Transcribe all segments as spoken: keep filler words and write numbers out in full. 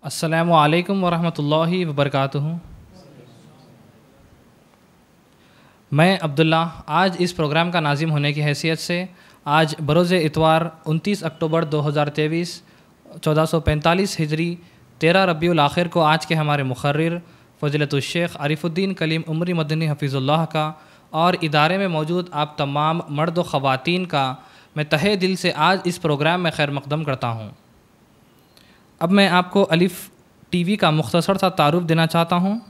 السلام علیکم ورحمۃ اللہ وبرکاتہ۔ میں عبداللہ آج اس پروگرام کا ناظم ہونے کی حیثیت سے آج بروز اتوار انتیس اکتوبر دو ہزار تیئیس چودہ سو پینتالیس ہجری تیرہ ربیع الاخر کو آج کے ہمارے مقرر فضیلت الشیخ عارف الدین کلیم عمری مدنی حفیظ اللہ کا اور ادارے میں موجود آپ تمام مرد و خواتین کا میں تہہ دل سے آج اس پروگرام میں خیر مقدم کرتا ہوں۔ اب میں آپ کو الف ٹی وی کا مختصر سا تعارف دینا چاہتا ہوں۔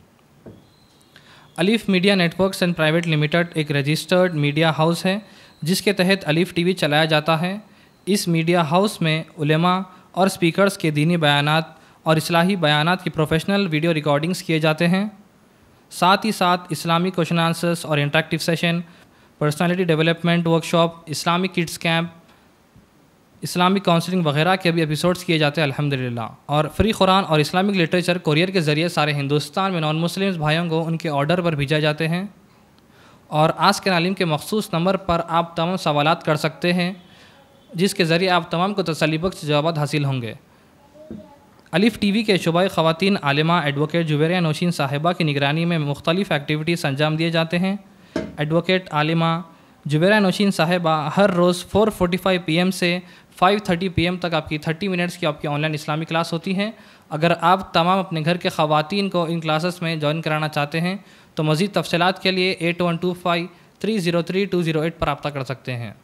Alif media networks and private limited ایک رجسٹرڈ میڈیا ہاؤس ہے جس کے تحت الف ٹی وی چلایا جاتا ہے۔ اس میڈیا ہاؤس میں علماء اور سپیکرز کے دینی بیانات اور اصلاحی بیانات کی پروفیشنل ویڈیو ریکارڈنگز کیے جاتے ہیں۔ ساتھ ہی ساتھ اسلامی کوشچن آنسرز اور interactive session, personality development workshop, Islamic kids camp, Islamic counselling وغیرہ کے بھی ایپیسوڈز کیے جاتے ہیں الحمدللہ۔ اور فری قرآن اور اسلامک لٹریچر کوریئر کے ذریعے سارے ہندوستان میں نان مسلمز بھائیوں کو ان کے آرڈر پر بھیجا جاتے ہیں۔ اور آج کے عالم کے مخصوص نمبر پر آپ تمام سوالات کر سکتے ہیں جس کے ذریعے آپ تمام کو تسلی بخش جوابات حاصل ہوں گے۔ الف ٹی وی کے شعبۂ خواتین عالمہ ایڈوکیٹ جویریہ نوشین صاحبہ کی نگرانی میں مختلف ایکٹیویٹیز انجام دیے جاتے ہیں۔ ایڈوکیٹ عالمہ جویریہ نوشین صاحبہ ہر روز four forty five P M سے فائیو تھرٹی پی ایم تک آپ کی تھرٹی منٹس کی آپ کی آن لائن اسلامی کلاس ہوتی ہیں۔ اگر آپ تمام اپنے گھر کے خواتین کو ان کلاسز میں جوائن کرانا چاہتے ہیں تو مزید تفصیلات کے لیے eight one two five three zero three two zero eight پر رابطہ کر سکتے ہیں۔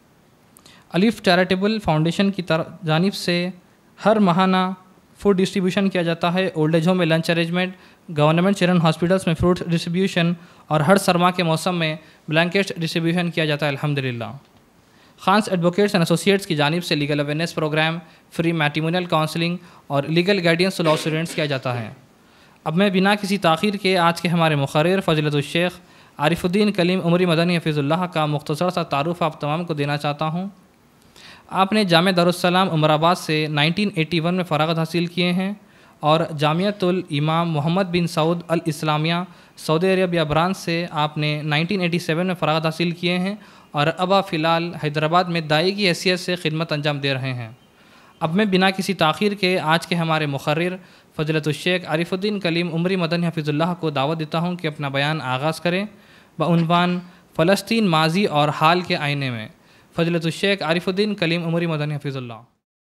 الف چیریٹیبل فاؤنڈیشن کی جانب سے ہر ماہانہ فوڈ ڈسٹریبیوشن کیا جاتا ہے۔ اولڈ ایج ہوم میں lunch arrangement, government children hospitals میں فروٹ ڈسٹریبیوشن اور ہر سرما کے موسم میں بلینکٹس ڈسٹریبیوشن کیا جاتا ہے الحمدللہ۔ خانس ایڈوکیٹس اینڈ ایسوسیٹس کی جانب سے legal awareness programme, free matrimonial counselling اور لیگل گائیڈنس لاء اسٹوڈنٹس کیا جاتا ہے۔ اب میں بنا کسی تاخیر کے آج کے ہمارے مقرر فضیلت الشیخ عارف الدین کلیم عمری مدنی حفیظ اللہ کا مختصر سا تعارف آپ تمام کو دینا چاہتا ہوں۔ آپ نے جامعہ دارالسلام عمر آباد سے نائنٹین ایٹی ون میں فراغت حاصل کیے ہیں اور جامعۃ الامام محمد بن سعود الاسلامیہ سعودی عربیہ برانچ سے آپ نے نائنٹین ایٹی سیون میں فراغت حاصل کیے ہیں اور اب آپ فی الحال حیدرآباد میں داعی کی حیثیت سے خدمت انجام دے رہے ہیں۔ اب میں بنا کسی تاخیر کے آج کے ہمارے مقرر فضیلت الشیخ عارف الدین کلیم عمری مدنی حفیظ اللہ کو دعوت دیتا ہوں کہ اپنا بیان آغاز کریں بعنوان فلسطین ماضی اور حال کے آئینے میں۔ فضیلت الشیخ عارف الدین کلیم عمری مدنی حفیظ اللہ۔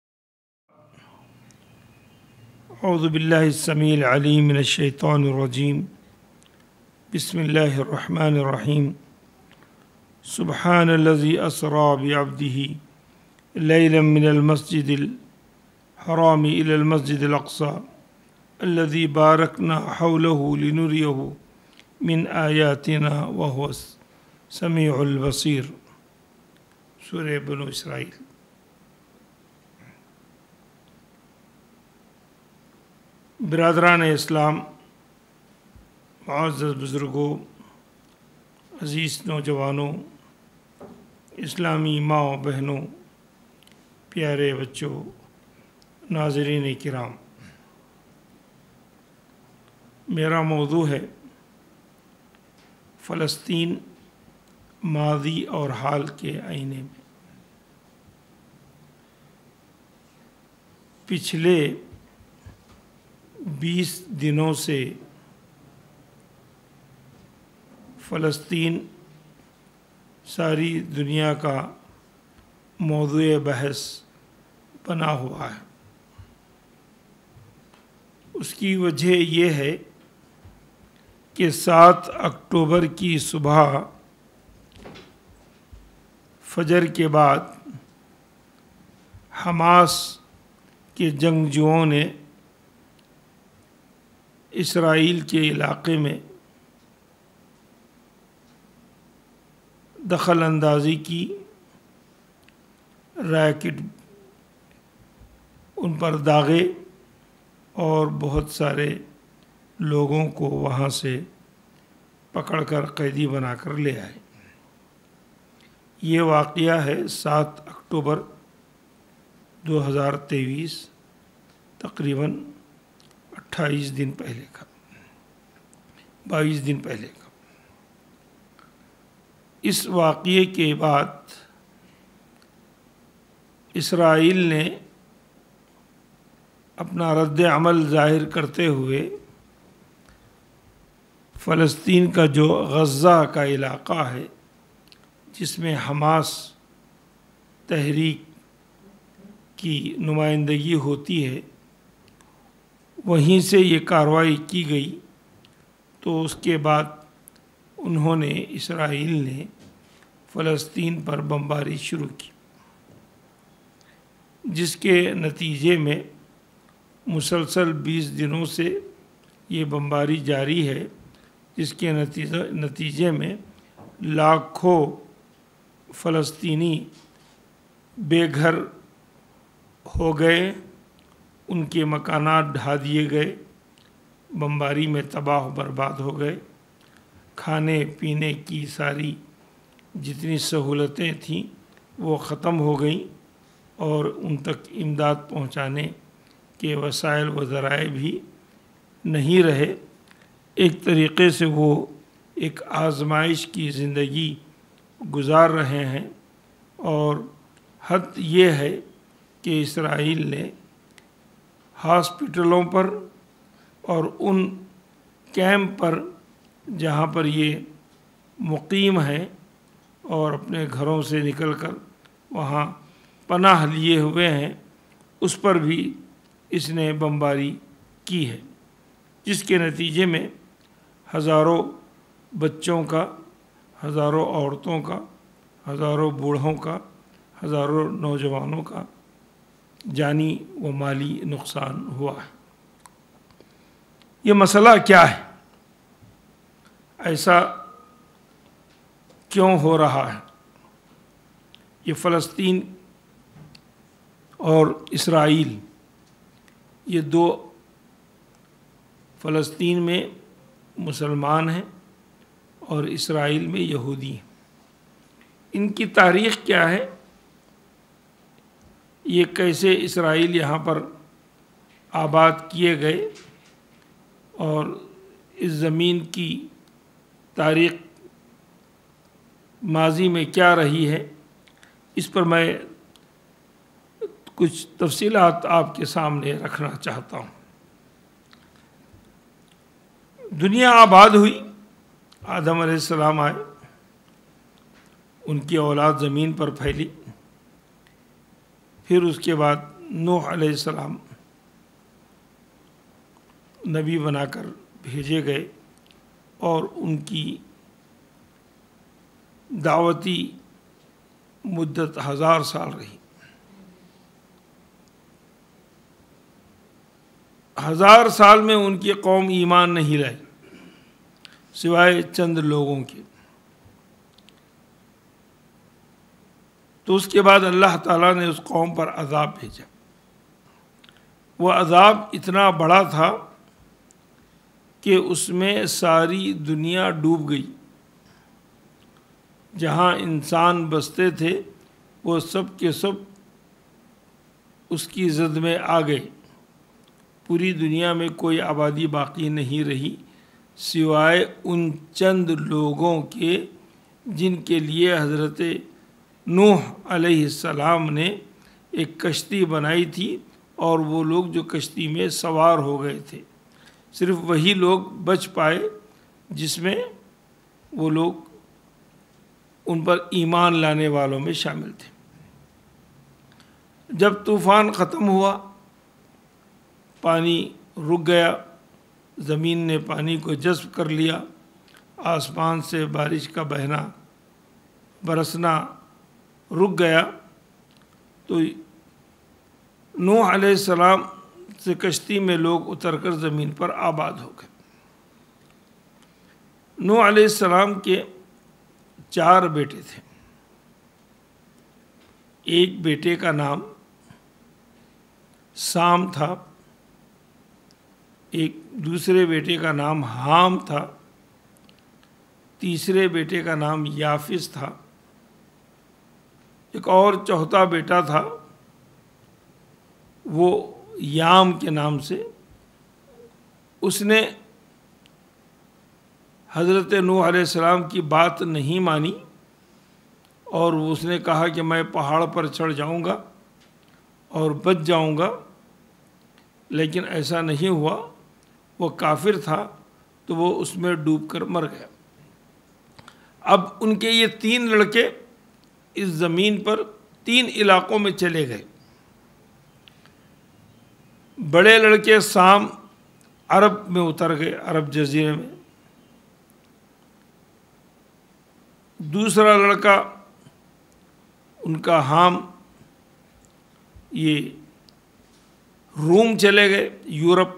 اعوذ باللہ السمیع العلیم من الشیطان الرجیم، بسم اللہ الرحمن الرحیم۔ سبحان الذی اسری بعبدہ لیلا من المسجد الحرام الی المسجد الاقصی الذی بارکنا حولہ لنریہ من آیاتنا وہو السمیع البصیر۔ سورہ بنو اسرائیل۔ برادران اسلام، معزز بزرگوں، عزیز نوجوانوں، اسلامی ماں و بہنوں، پیارے بچوں، ناظرین کرام، میرا موضوع ہے فلسطین ماضی اور حال کے آئینے میں۔ پچھلے بیس دنوں سے فلسطین ساری دنیا کا موضوع بحث بنا ہوا ہے۔ اس کی وجہ یہ ہے کہ سات اکتوبر کی صبح فجر کے بعد حماس کے جنگجوؤں نے اسرائیل کے علاقے میں دخل اندازی کی، ریکٹ ان پر داغے اور بہت سارے لوگوں کو وہاں سے پکڑ کر قیدی بنا کر لے آئے۔ یہ واقعہ ہے سات اکتوبر دو ہزار تیئیس، تقریباً اٹھائیس دن پہلے کا، بائیس دن پہلے کا۔ اس واقعے کے بعد اسرائیل نے اپنا رد عمل ظاہر کرتے ہوئے فلسطین کا جو غزہ کا علاقہ ہے جس میں حماس تحریک کی نمائندگی ہوتی ہے وہیں سے یہ کارروائی کی گئی، تو اس کے بعد انہوں نے اسرائیل نے فلسطین پر بمباری شروع کی، جس کے نتیجے میں مسلسل بیس دنوں سے یہ بمباری جاری ہے، جس کے نتیجہ نتیجے میں لاکھوں فلسطینی بے گھر ہو گئے، ان کے مکانات ڈھا دیے گئے، بمباری میں تباہ و برباد ہو گئے، کھانے پینے کی ساری جتنی سہولتیں تھیں وہ ختم ہو گئیں، اور ان تک امداد پہنچانے کے وسائل و ذرائع بھی نہیں رہے۔ ایک طریقے سے وہ ایک آزمائش کی زندگی گزار رہے ہیں، اور حد یہ ہے کہ اسرائیل نے ہاسپٹلوں پر اور ان کیمپ پر جہاں پر یہ مقیم ہیں اور اپنے گھروں سے نکل کر وہاں پناہ لیے ہوئے ہیں، اس پر بھی اس نے بمباری کی ہے، جس کے نتیجے میں ہزاروں بچوں کا، ہزاروں عورتوں کا، ہزاروں بوڑھوں کا، ہزاروں نوجوانوں کا جانی و مالی نقصان ہوا ہے۔ یہ مسئلہ کیا ہے؟ ایسا کیوں ہو رہا ہے؟ یہ فلسطین اور اسرائیل، یہ دو، فلسطین میں مسلمان ہیں اور اسرائیل میں یہودی ہیں۔ ان کی تاریخ کیا ہے؟ یہ کیسے اسرائیل یہاں پر آباد کیے گئے اور اس زمین کی تاریخ ماضی میں کیا رہی ہے، اس پر میں کچھ تفصیلات آپ کے سامنے رکھنا چاہتا ہوں۔ دنیا آباد ہوئی، آدم علیہ السلام آئے، ان کی اولاد زمین پر پھیلی، پھر اس کے بعد نوح علیہ السلام نبی بنا کر بھیجے گئے، اور ان کی دعوتی مدت ہزار سال رہی۔ ہزار سال میں ان کی قوم ایمان نہیں لائی سوائے چند لوگوں کے۔ تو اس کے بعد اللہ تعالیٰ نے اس قوم پر عذاب بھیجا۔ وہ عذاب اتنا بڑا تھا کہ اس میں ساری دنیا ڈوب گئی، جہاں انسان بستے تھے وہ سب کے سب اس کی زد میں آ گئے۔ پوری دنیا میں کوئی آبادی باقی نہیں رہی سوائے ان چند لوگوں کے جن کے لیے حضرت نوح علیہ السلام نے ایک کشتی بنائی تھی، اور وہ لوگ جو کشتی میں سوار ہو گئے تھے، صرف وہی لوگ بچ پائے جس میں وہ لوگ ان پر ایمان لانے والوں میں شامل تھے۔ جب طوفان ختم ہوا، پانی رک گیا، زمین نے پانی کو جذب کر لیا، آسمان سے بارش کا بہنا برسنا رک گیا، تو نوح علیہ السلام سے کشتی میں لوگ اتر کر زمین پر آباد ہو گئے۔ نوح علیہ السلام کے چار بیٹے تھے۔ ایک بیٹے کا نام سام تھا، ایک دوسرے بیٹے کا نام حام تھا، تیسرے بیٹے کا نام یافس تھا، ایک اور چوتھا بیٹا تھا وہ یام کے نام سے۔ اس نے حضرت نوح علیہ السلام کی بات نہیں مانی، اور اس نے کہا کہ میں پہاڑ پر چڑھ جاؤں گا اور بچ جاؤں گا، لیکن ایسا نہیں ہوا، وہ کافر تھا تو وہ اس میں ڈوب کر مر گیا۔ اب ان کے یہ تین لڑکے اس زمین پر تین علاقوں میں چلے گئے۔ بڑے لڑکے سام عرب میں اتر گئے، عرب جزیرے میں۔ دوسرا لڑکا ان کا حام یہ روم چلے گئے، یورپ۔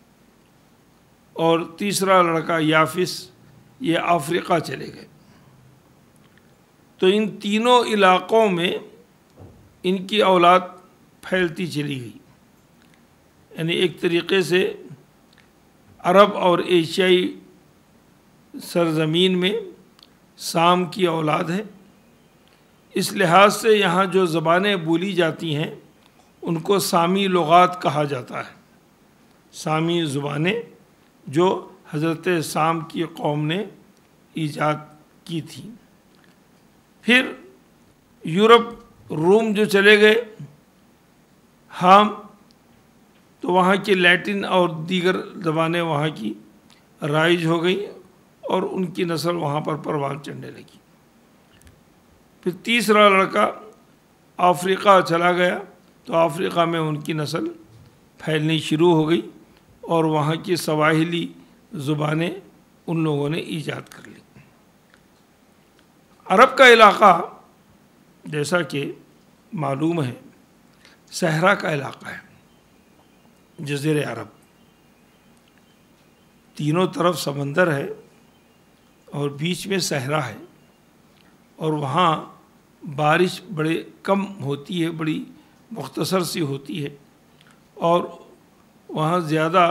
اور تیسرا لڑکا یافس یہ افریقہ چلے گئے۔ تو ان تینوں علاقوں میں ان کی اولاد پھیلتی چلی گئی، یعنی ایک طریقے سے عرب اور ایشیائی سرزمین میں سام کی اولاد ہے۔ اس لحاظ سے یہاں جو زبانیں بولی جاتی ہیں ان کو سامی لغات کہا جاتا ہے، سامی زبانیں جو حضرت سام کی قوم نے ایجاد کی تھیں۔ پھر یورپ روم جو چلے گئے حام، تو وہاں کی لیٹن اور دیگر زبانیں وہاں کی رائج ہو گئیں اور ان کی نسل وہاں پر پروان چڑھنے لگی۔ پھر تیسرا لڑکا افریقہ چلا گیا تو افریقہ میں ان کی نسل پھیلنی شروع ہو گئی اور وہاں کی سواحلی زبانیں ان لوگوں نے ایجاد کر لی۔ عرب کا علاقہ جیسا کہ معلوم ہے صحرا کا علاقہ ہے، جزیرہ عرب، تینوں طرف سمندر ہے اور بیچ میں صحرا ہے، اور وہاں بارش بڑے کم ہوتی ہے، بڑی مختصر سی ہوتی ہے، اور وہاں زیادہ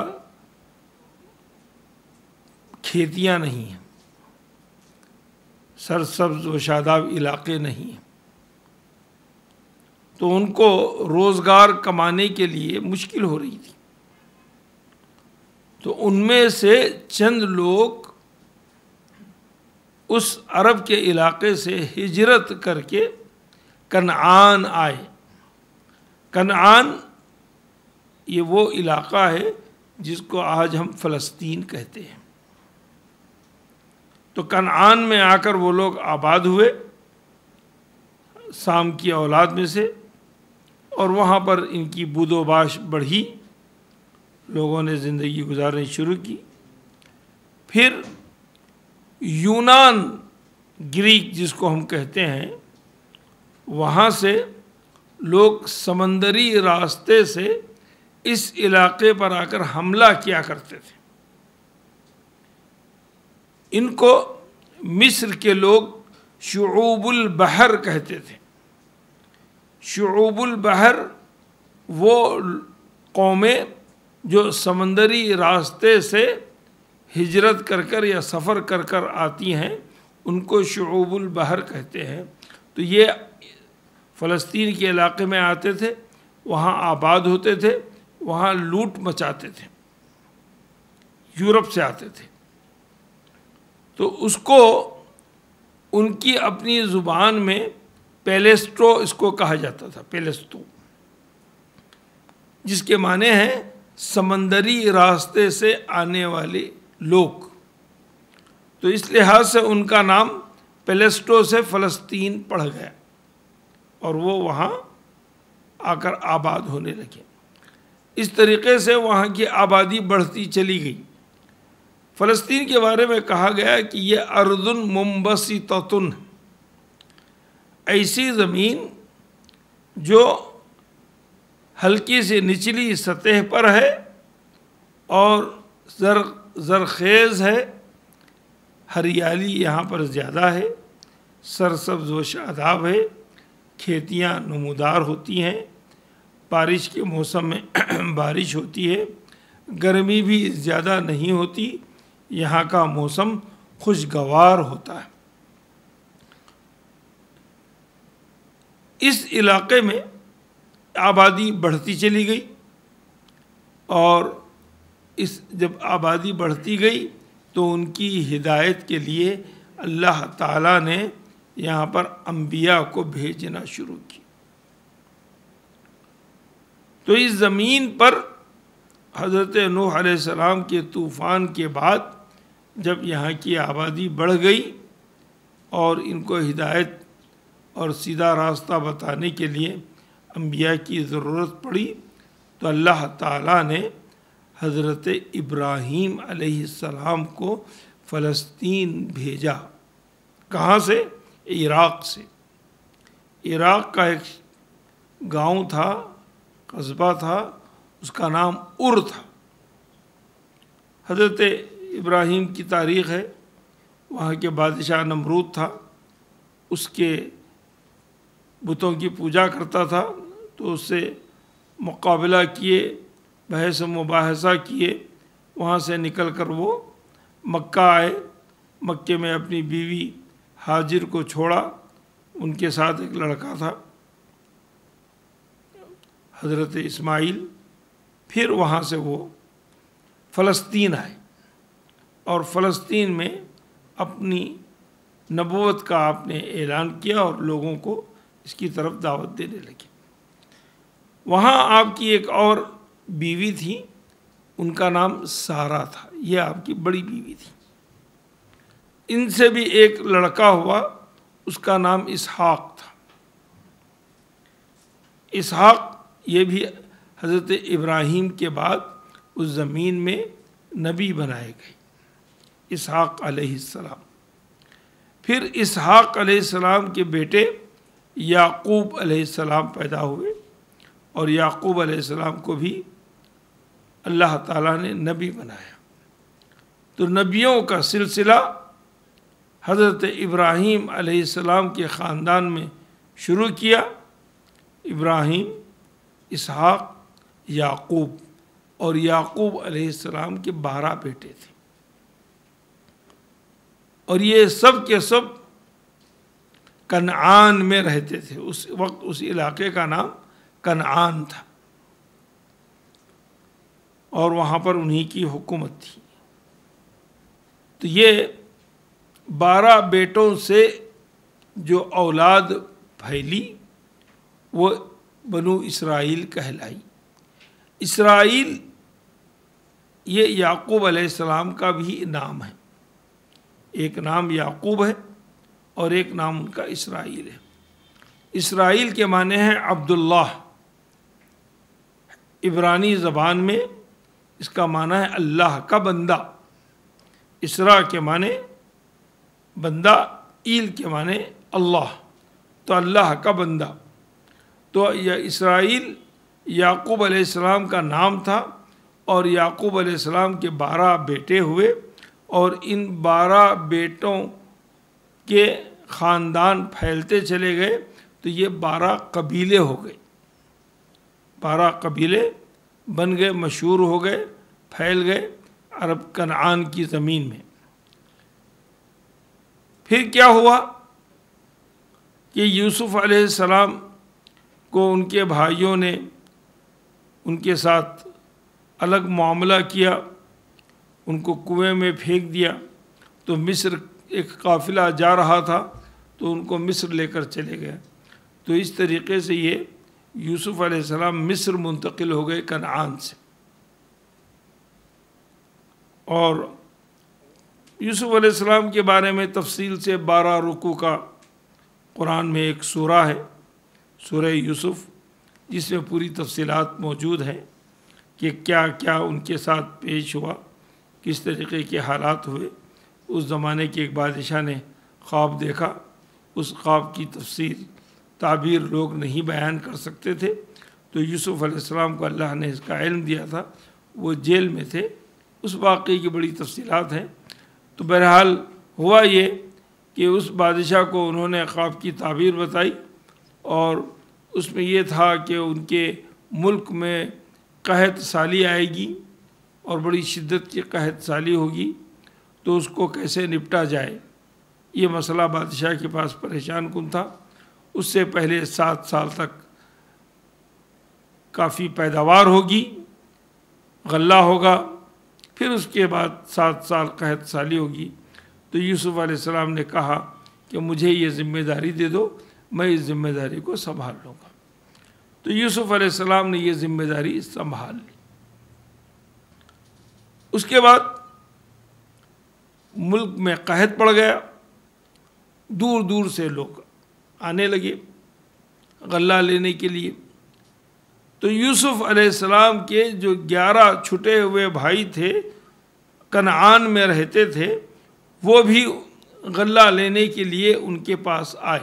کھیتیاں نہیں ہیں، سرسبز و شاداب علاقے نہیں ہیں، تو ان کو روزگار کمانے کے لیے مشکل ہو رہی تھی۔ تو ان میں سے چند لوگ اس عرب کے علاقے سے ہجرت کر کے کنعان آئے۔ کنعان یہ وہ علاقہ ہے جس کو آج ہم فلسطین کہتے ہیں۔ تو کنعان میں آ کر وہ لوگ آباد ہوئے سام کی اولاد میں سے، اور وہاں پر ان کی بود و باش بڑھی، لوگوں نے زندگی گزارنی شروع کی۔ پھر یونان، گریک جس کو ہم کہتے ہیں، وہاں سے لوگ سمندری راستے سے اس علاقے پر آ کر حملہ کیا کرتے تھے۔ ان کو مصر کے لوگ شعوب البحر کہتے تھے۔ شعوب البحر وہ قومیں جو سمندری راستے سے ہجرت کر کر یا سفر کر کر آتی ہیں، ان کو شعوب البحر کہتے ہیں۔ تو یہ فلسطین کے علاقے میں آتے تھے، وہاں آباد ہوتے تھے، وہاں لوٹ مچاتے تھے، یورپ سے آتے تھے۔ تو اس کو ان کی اپنی زبان میں پیلسٹو اس کو کہا جاتا تھا، پیلسٹو، جس کے معنی ہیں سمندری راستے سے آنے والے لوگ۔ تو اس لحاظ سے ان کا نام پیلسٹو سے فلسطین پڑ گیا، اور وہ وہاں آ کر آباد ہونے لگے۔ اس طریقے سے وہاں کی آبادی بڑھتی چلی گئی۔ فلسطین کے بارے میں کہا گیا کہ یہ ارض منبسطۃ، ایسی زمین جو ہلکی سی نچلی سطح پر ہے اور زر زرخیز ہے، ہریالی یہاں پر زیادہ ہے، سرسبز و شاداب ہے، کھیتیاں نمودار ہوتی ہیں، بارش کے موسم میں بارش ہوتی ہے، گرمی بھی زیادہ نہیں ہوتی، یہاں کا موسم خوشگوار ہوتا ہے۔ اس علاقے میں آبادی بڑھتی چلی گئی، اور اس جب آبادی بڑھتی گئی تو ان کی ہدایت کے لیے اللہ تعالیٰ نے یہاں پر انبیاء کو بھیجنا شروع کی۔ تو اس زمین پر حضرت نوح علیہ السلام کے طوفان کے بعد جب یہاں کی آبادی بڑھ گئی اور ان کو ہدایت اور سیدھا راستہ بتانے کے لیے انبیاء کی ضرورت پڑی تو اللہ تعالیٰ نے حضرت ابراہیم علیہ السلام کو فلسطین بھیجا۔ کہاں سے؟ عراق سے۔ عراق کا ایک گاؤں تھا، قصبہ تھا، اس کا نام ار تھا۔ حضرت ابراہیم کی تاریخ ہے، وہاں کے بادشاہ نمرود تھا، اس کے بتوں کی پوجا کرتا تھا، تو اس سے مقابلہ کیے، بحث و مباحثہ کیے، وہاں سے نکل کر وہ مکہ آئے۔ مکے میں اپنی بیوی ہاجر کو چھوڑا، ان کے ساتھ ایک لڑکا تھا حضرت اسماعیل۔ پھر وہاں سے وہ فلسطین آئے اور فلسطین میں اپنی نبوت کا آپ نے اعلان کیا اور لوگوں کو اس کی طرف دعوت دینے لگے۔ وہاں آپ کی ایک اور بیوی تھی، ان کا نام سارہ تھا، یہ آپ کی بڑی بیوی تھی۔ ان سے بھی ایک لڑکا ہوا، اس کا نام اسحاق تھا۔ اسحاق یہ بھی حضرت ابراہیم کے بعد اس زمین میں نبی بنائے گئے، اسحاق علیہ السلام۔ پھر اسحاق علیہ السلام کے بیٹے یعقوب علیہ السلام پیدا ہوئے، اور یعقوب علیہ السلام کو بھی اللہ تعالیٰ نے نبی بنایا۔ تو نبیوں کا سلسلہ حضرت ابراہیم علیہ السلام کے خاندان میں شروع کیا۔ ابراہیم، اسحاق، یعقوب، اور یعقوب علیہ السلام کے بارہ بیٹے تھے، اور یہ سب کے سب کنعان میں رہتے تھے۔ اس وقت اس علاقے کا نام کنعان تھا، اور وہاں پر انہی کی حکومت تھی۔ تو یہ بارہ بیٹوں سے جو اولاد پھیلی وہ بنو اسرائیل کہلائی۔ اسرائیل یہ یعقوب علیہ السلام کا بھی نام ہے، ایک نام یعقوب ہے اور ایک نام ان کا اسرائیل ہے۔ اسرائیل کے معنی ہے عبداللہ، عبرانی زبان میں اس کا معنی ہے اللہ کا بندہ۔ اسرا کے معنی بندہ، ایل کے معنی اللہ، تو اللہ کا بندہ۔ تو یہ اسرائیل یعقوب علیہ السلام کا نام تھا، اور یعقوب علیہ السلام کے بارہ بیٹے ہوئے، اور ان بارہ بیٹوں کے خاندان پھیلتے چلے گئے، تو یہ بارہ قبیلے ہو گئے، بارہ قبیلے بن گئے، مشہور ہو گئے، پھیل گئے عرب کنعان کی زمین میں۔ پھر کیا ہوا کہ یوسف علیہ السلام کو ان کے بھائیوں نے ان کے ساتھ الگ معاملہ کیا، ان کو کنویں میں پھینک دیا۔ تو مصر ایک قافلہ جا رہا تھا، تو ان کو مصر لے کر چلے گئے۔ تو اس طریقے سے یہ یوسف علیہ السلام مصر منتقل ہو گئے کنعان سے۔ اور یوسف علیہ السلام کے بارے میں تفصیل سے بارہ رکوع کا قرآن میں ایک سورہ ہے، سورہ یوسف، جس میں پوری تفصیلات موجود ہیں کہ کیا کیا ان کے ساتھ پیش ہوا، کس طریقے کے حالات ہوئے۔ اس زمانے کے ایک بادشاہ نے خواب دیکھا، اس خواب کی تفصیل تعبیر لوگ نہیں بیان کر سکتے تھے، تو یوسف علیہ السلام کو اللہ نے اس کا علم دیا تھا، وہ جیل میں تھے، اس واقعے کی بڑی تفصیلات ہیں۔ تو بہرحال ہوا یہ کہ اس بادشاہ کو انہوں نے خواب کی تعبیر بتائی، اور اس میں یہ تھا کہ ان کے ملک میں قحط سالی آئے گی، اور بڑی شدت کی قحط سالی ہوگی، تو اس کو کیسے نپٹا جائے، یہ مسئلہ بادشاہ کے پاس پریشان کن تھا۔ اس سے پہلے سات سال تک کافی پیداوار ہوگی، غلہ ہوگا، پھر اس کے بعد سات سال قحط سالی ہوگی۔ تو یوسف علیہ السلام نے کہا کہ مجھے یہ ذمہ داری دے دو، میں اس ذمہ داری کو سنبھال لوں گا۔ تو یوسف علیہ السلام نے یہ ذمہ داری سنبھال لی۔ اس کے بعد ملک میں قحط پڑ گیا، دور دور سے لوگ آنے لگے غلہ لینے کے لیے۔ تو یوسف علیہ السلام کے جو گیارہ چھٹے ہوئے بھائی تھے، کنعان میں رہتے تھے، وہ بھی غلہ لینے کے لیے ان کے پاس آئے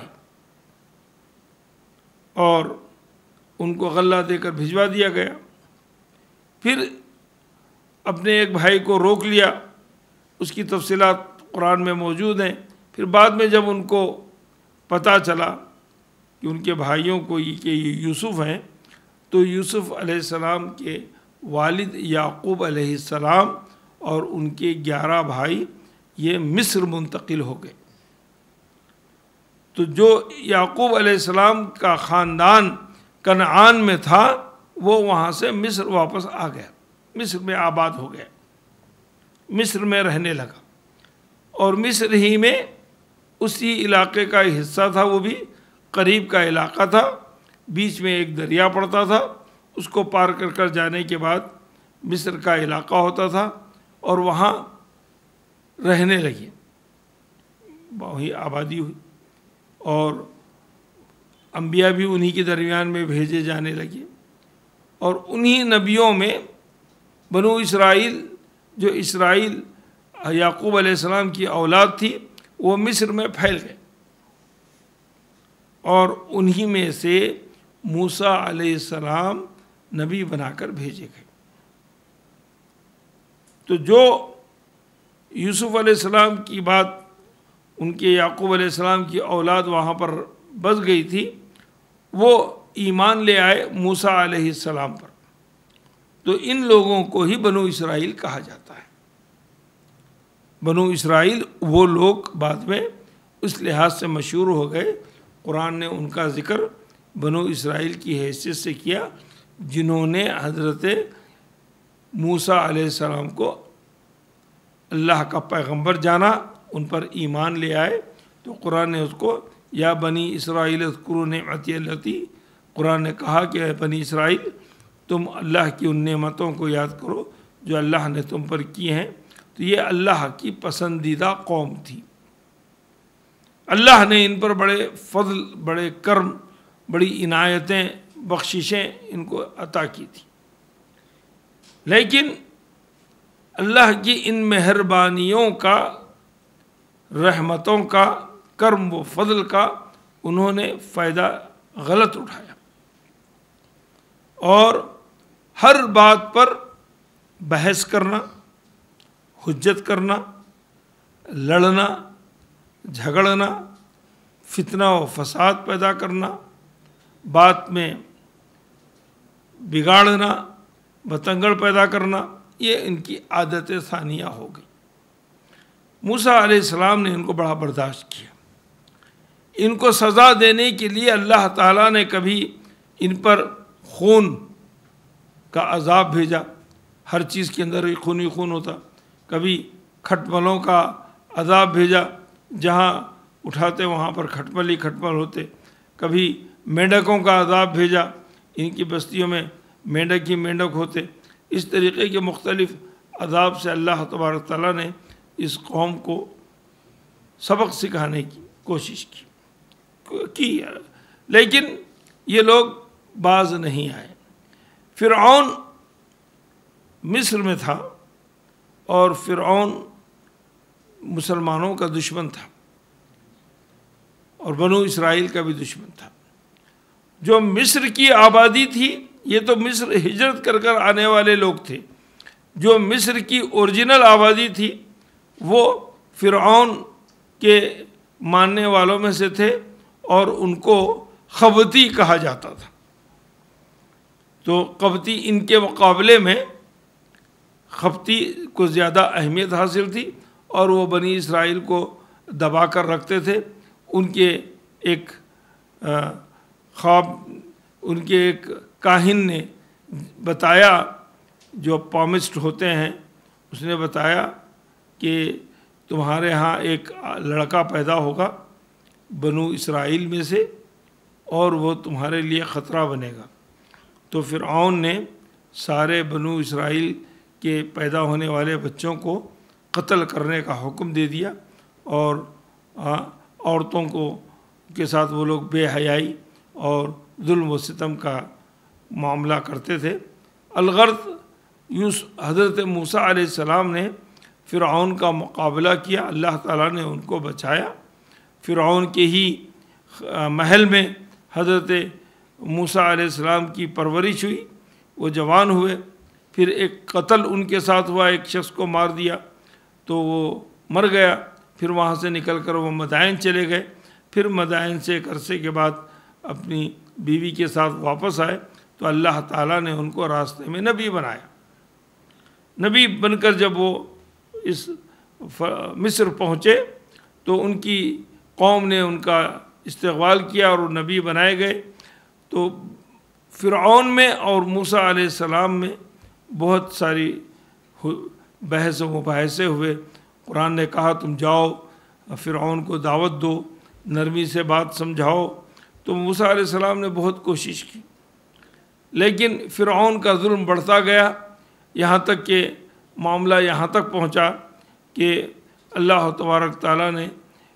اور ان کو غلہ دے کر بھجوا دیا گیا۔ پھر اپنے ایک بھائی کو روک لیا، اس کی تفصیلات قرآن میں موجود ہیں۔ پھر بعد میں جب ان کو پتہ چلا کہ ان کے بھائیوں کو یہ کہ یہ یوسف ہیں، تو یوسف علیہ السلام کے والد یعقوب علیہ السلام اور ان کے گیارہ بھائی یہ مصر منتقل ہو گئے۔ تو جو یعقوب علیہ السلام کا خاندان کنعان میں تھا، وہ وہاں سے مصر واپس آ گیا، مصر میں آباد ہو گیا، مصر میں رہنے لگا۔ اور مصر ہی میں اسی علاقے کا حصہ تھا، وہ بھی قریب کا علاقہ تھا، بیچ میں ایک دریا پڑتا تھا، اس کو پار کر کر جانے کے بعد مصر کا علاقہ ہوتا تھا، اور وہاں رہنے لگے، وہی آبادی ہوئی، اور انبیاء بھی انہی کے درمیان میں بھیجے جانے لگے۔ اور انہی نبیوں میں بنو اسرائیل، جو اسرائیل یعقوب علیہ السلام کی اولاد تھی، وہ مصر میں پھیل گئے، اور انہی میں سے موسیٰ علیہ السلام نبی بنا کر بھیجے گئے۔ تو جو یوسف علیہ السلام کی بات، ان کے یعقوب علیہ السلام کی اولاد وہاں پر بس گئی تھی، وہ ایمان لے آئے موسیٰ علیہ السلام پر۔ تو ان لوگوں کو ہی بنو اسرائیل کہا جاتا ہے۔ بنو اسرائیل وہ لوگ بعد میں اس لحاظ سے مشہور ہو گئے، قرآن نے ان کا ذکر بنو اسرائیل کی حیثیت سے کیا، جنہوں نے حضرت موسیٰ علیہ السلام کو اللہ کا پیغمبر جانا، ان پر ایمان لے آئے۔ تو قرآن نے اس کو یا بنی اسرائیل اذکروا نعمتی التی، قرآن نے کہا کہ اے بنی اسرائیل، تم اللہ کی ان نعمتوں کو یاد کرو جو اللہ نے تم پر کی ہیں۔ تو یہ اللہ کی پسندیدہ قوم تھی، اللہ نے ان پر بڑے فضل، بڑے کرم، بڑی عنایتیں، بخششیں ان کو عطا کی تھی۔ لیکن اللہ کی ان مہربانیوں کا، رحمتوں کا، کرم و فضل کا انہوں نے فائدہ غلط اٹھایا، اور ہر بات پر بحث کرنا، حجت کرنا، لڑنا، جھگڑنا، فتنہ و فساد پیدا کرنا، بات میں بگاڑنا، بتنگڑ پیدا کرنا، یہ ان کی عادت ثانیہ ہو گئی۔ موسیٰ علیہ السلام نے ان کو بڑا برداشت کیا۔ ان کو سزا دینے کے لیے اللہ تعالیٰ نے کبھی ان پر خون کا عذاب بھیجا، ہر چیز کے اندر ہی خون ہی خون ہوتا، کبھی کھٹملوں کا عذاب بھیجا، جہاں اٹھاتے وہاں پر کھٹمل ہی کھٹمل ہوتے، کبھی مینڈکوں کا عذاب بھیجا، ان کی بستیوں میں مینڈک ہی مینڈک ہوتے۔ اس طریقے کے مختلف عذاب سے اللہ تبارک تعالیٰ نے اس قوم کو سبق سکھانے کی کوشش کی کی لیکن یہ لوگ باز نہیں آئے۔ فرعون مصر میں تھا، اور فرعون مسلمانوں کا دشمن تھا، اور بنو اسرائیل کا بھی دشمن تھا۔ جو مصر کی آبادی تھی، یہ تو مصر ہجرت کر کر آنے والے لوگ تھے۔ جو مصر کی اوریجنل آبادی تھی، وہ فرعون کے ماننے والوں میں سے تھے، اور ان کو قبطی کہا جاتا تھا۔ تو قبطی ان کے مقابلے میں قبطی کو زیادہ اہمیت حاصل تھی، اور وہ بنی اسرائیل کو دبا کر رکھتے تھے۔ ان کے ایک خواب، ان کے ایک کاہن نے بتایا، جو پامسٹ ہوتے ہیں، اس نے بتایا کہ تمہارے ہاں ایک لڑکا پیدا ہوگا بنو اسرائیل میں سے، اور وہ تمہارے لیے خطرہ بنے گا۔ تو فرعون نے سارے بنو اسرائیل کہ پیدا ہونے والے بچوں کو قتل کرنے کا حکم دے دیا، اور عورتوں کو کے ساتھ وہ لوگ بے حیائی اور ظلم و ستم کا معاملہ کرتے تھے۔ الغرض یوس حضرت موسیٰ علیہ السلام نے فرعون کا مقابلہ کیا، اللہ تعالیٰ نے ان کو بچایا۔ فرعون کے ہی محل میں حضرت موسیٰ علیہ السلام کی پرورش ہوئی، وہ جوان ہوئے۔ پھر ایک قتل ان کے ساتھ ہوا، ایک شخص کو مار دیا تو وہ مر گیا۔ پھر وہاں سے نکل کر وہ مدائن چلے گئے۔ پھر مدائن سے ایک عرصے کے بعد اپنی بیوی کے ساتھ واپس آئے تو اللہ تعالیٰ نے ان کو راستے میں نبی بنایا۔ نبی بن کر جب وہ اس مصر پہنچے تو ان کی قوم نے ان کا استقبال کیا اور وہ نبی بنائے گئے۔ تو فرعون میں اور موسیٰ علیہ السلام میں بہت ساری بحث و مباحثے ہوئے۔ قرآن نے کہا تم جاؤ فرعون کو دعوت دو، نرمی سے بات سمجھاؤ۔ تو موسیٰ علیہ السلام نے بہت کوشش کی، لیکن فرعون کا ظلم بڑھتا گیا، یہاں تک کہ معاملہ یہاں تک پہنچا کہ اللہ تبارک تعالیٰ نے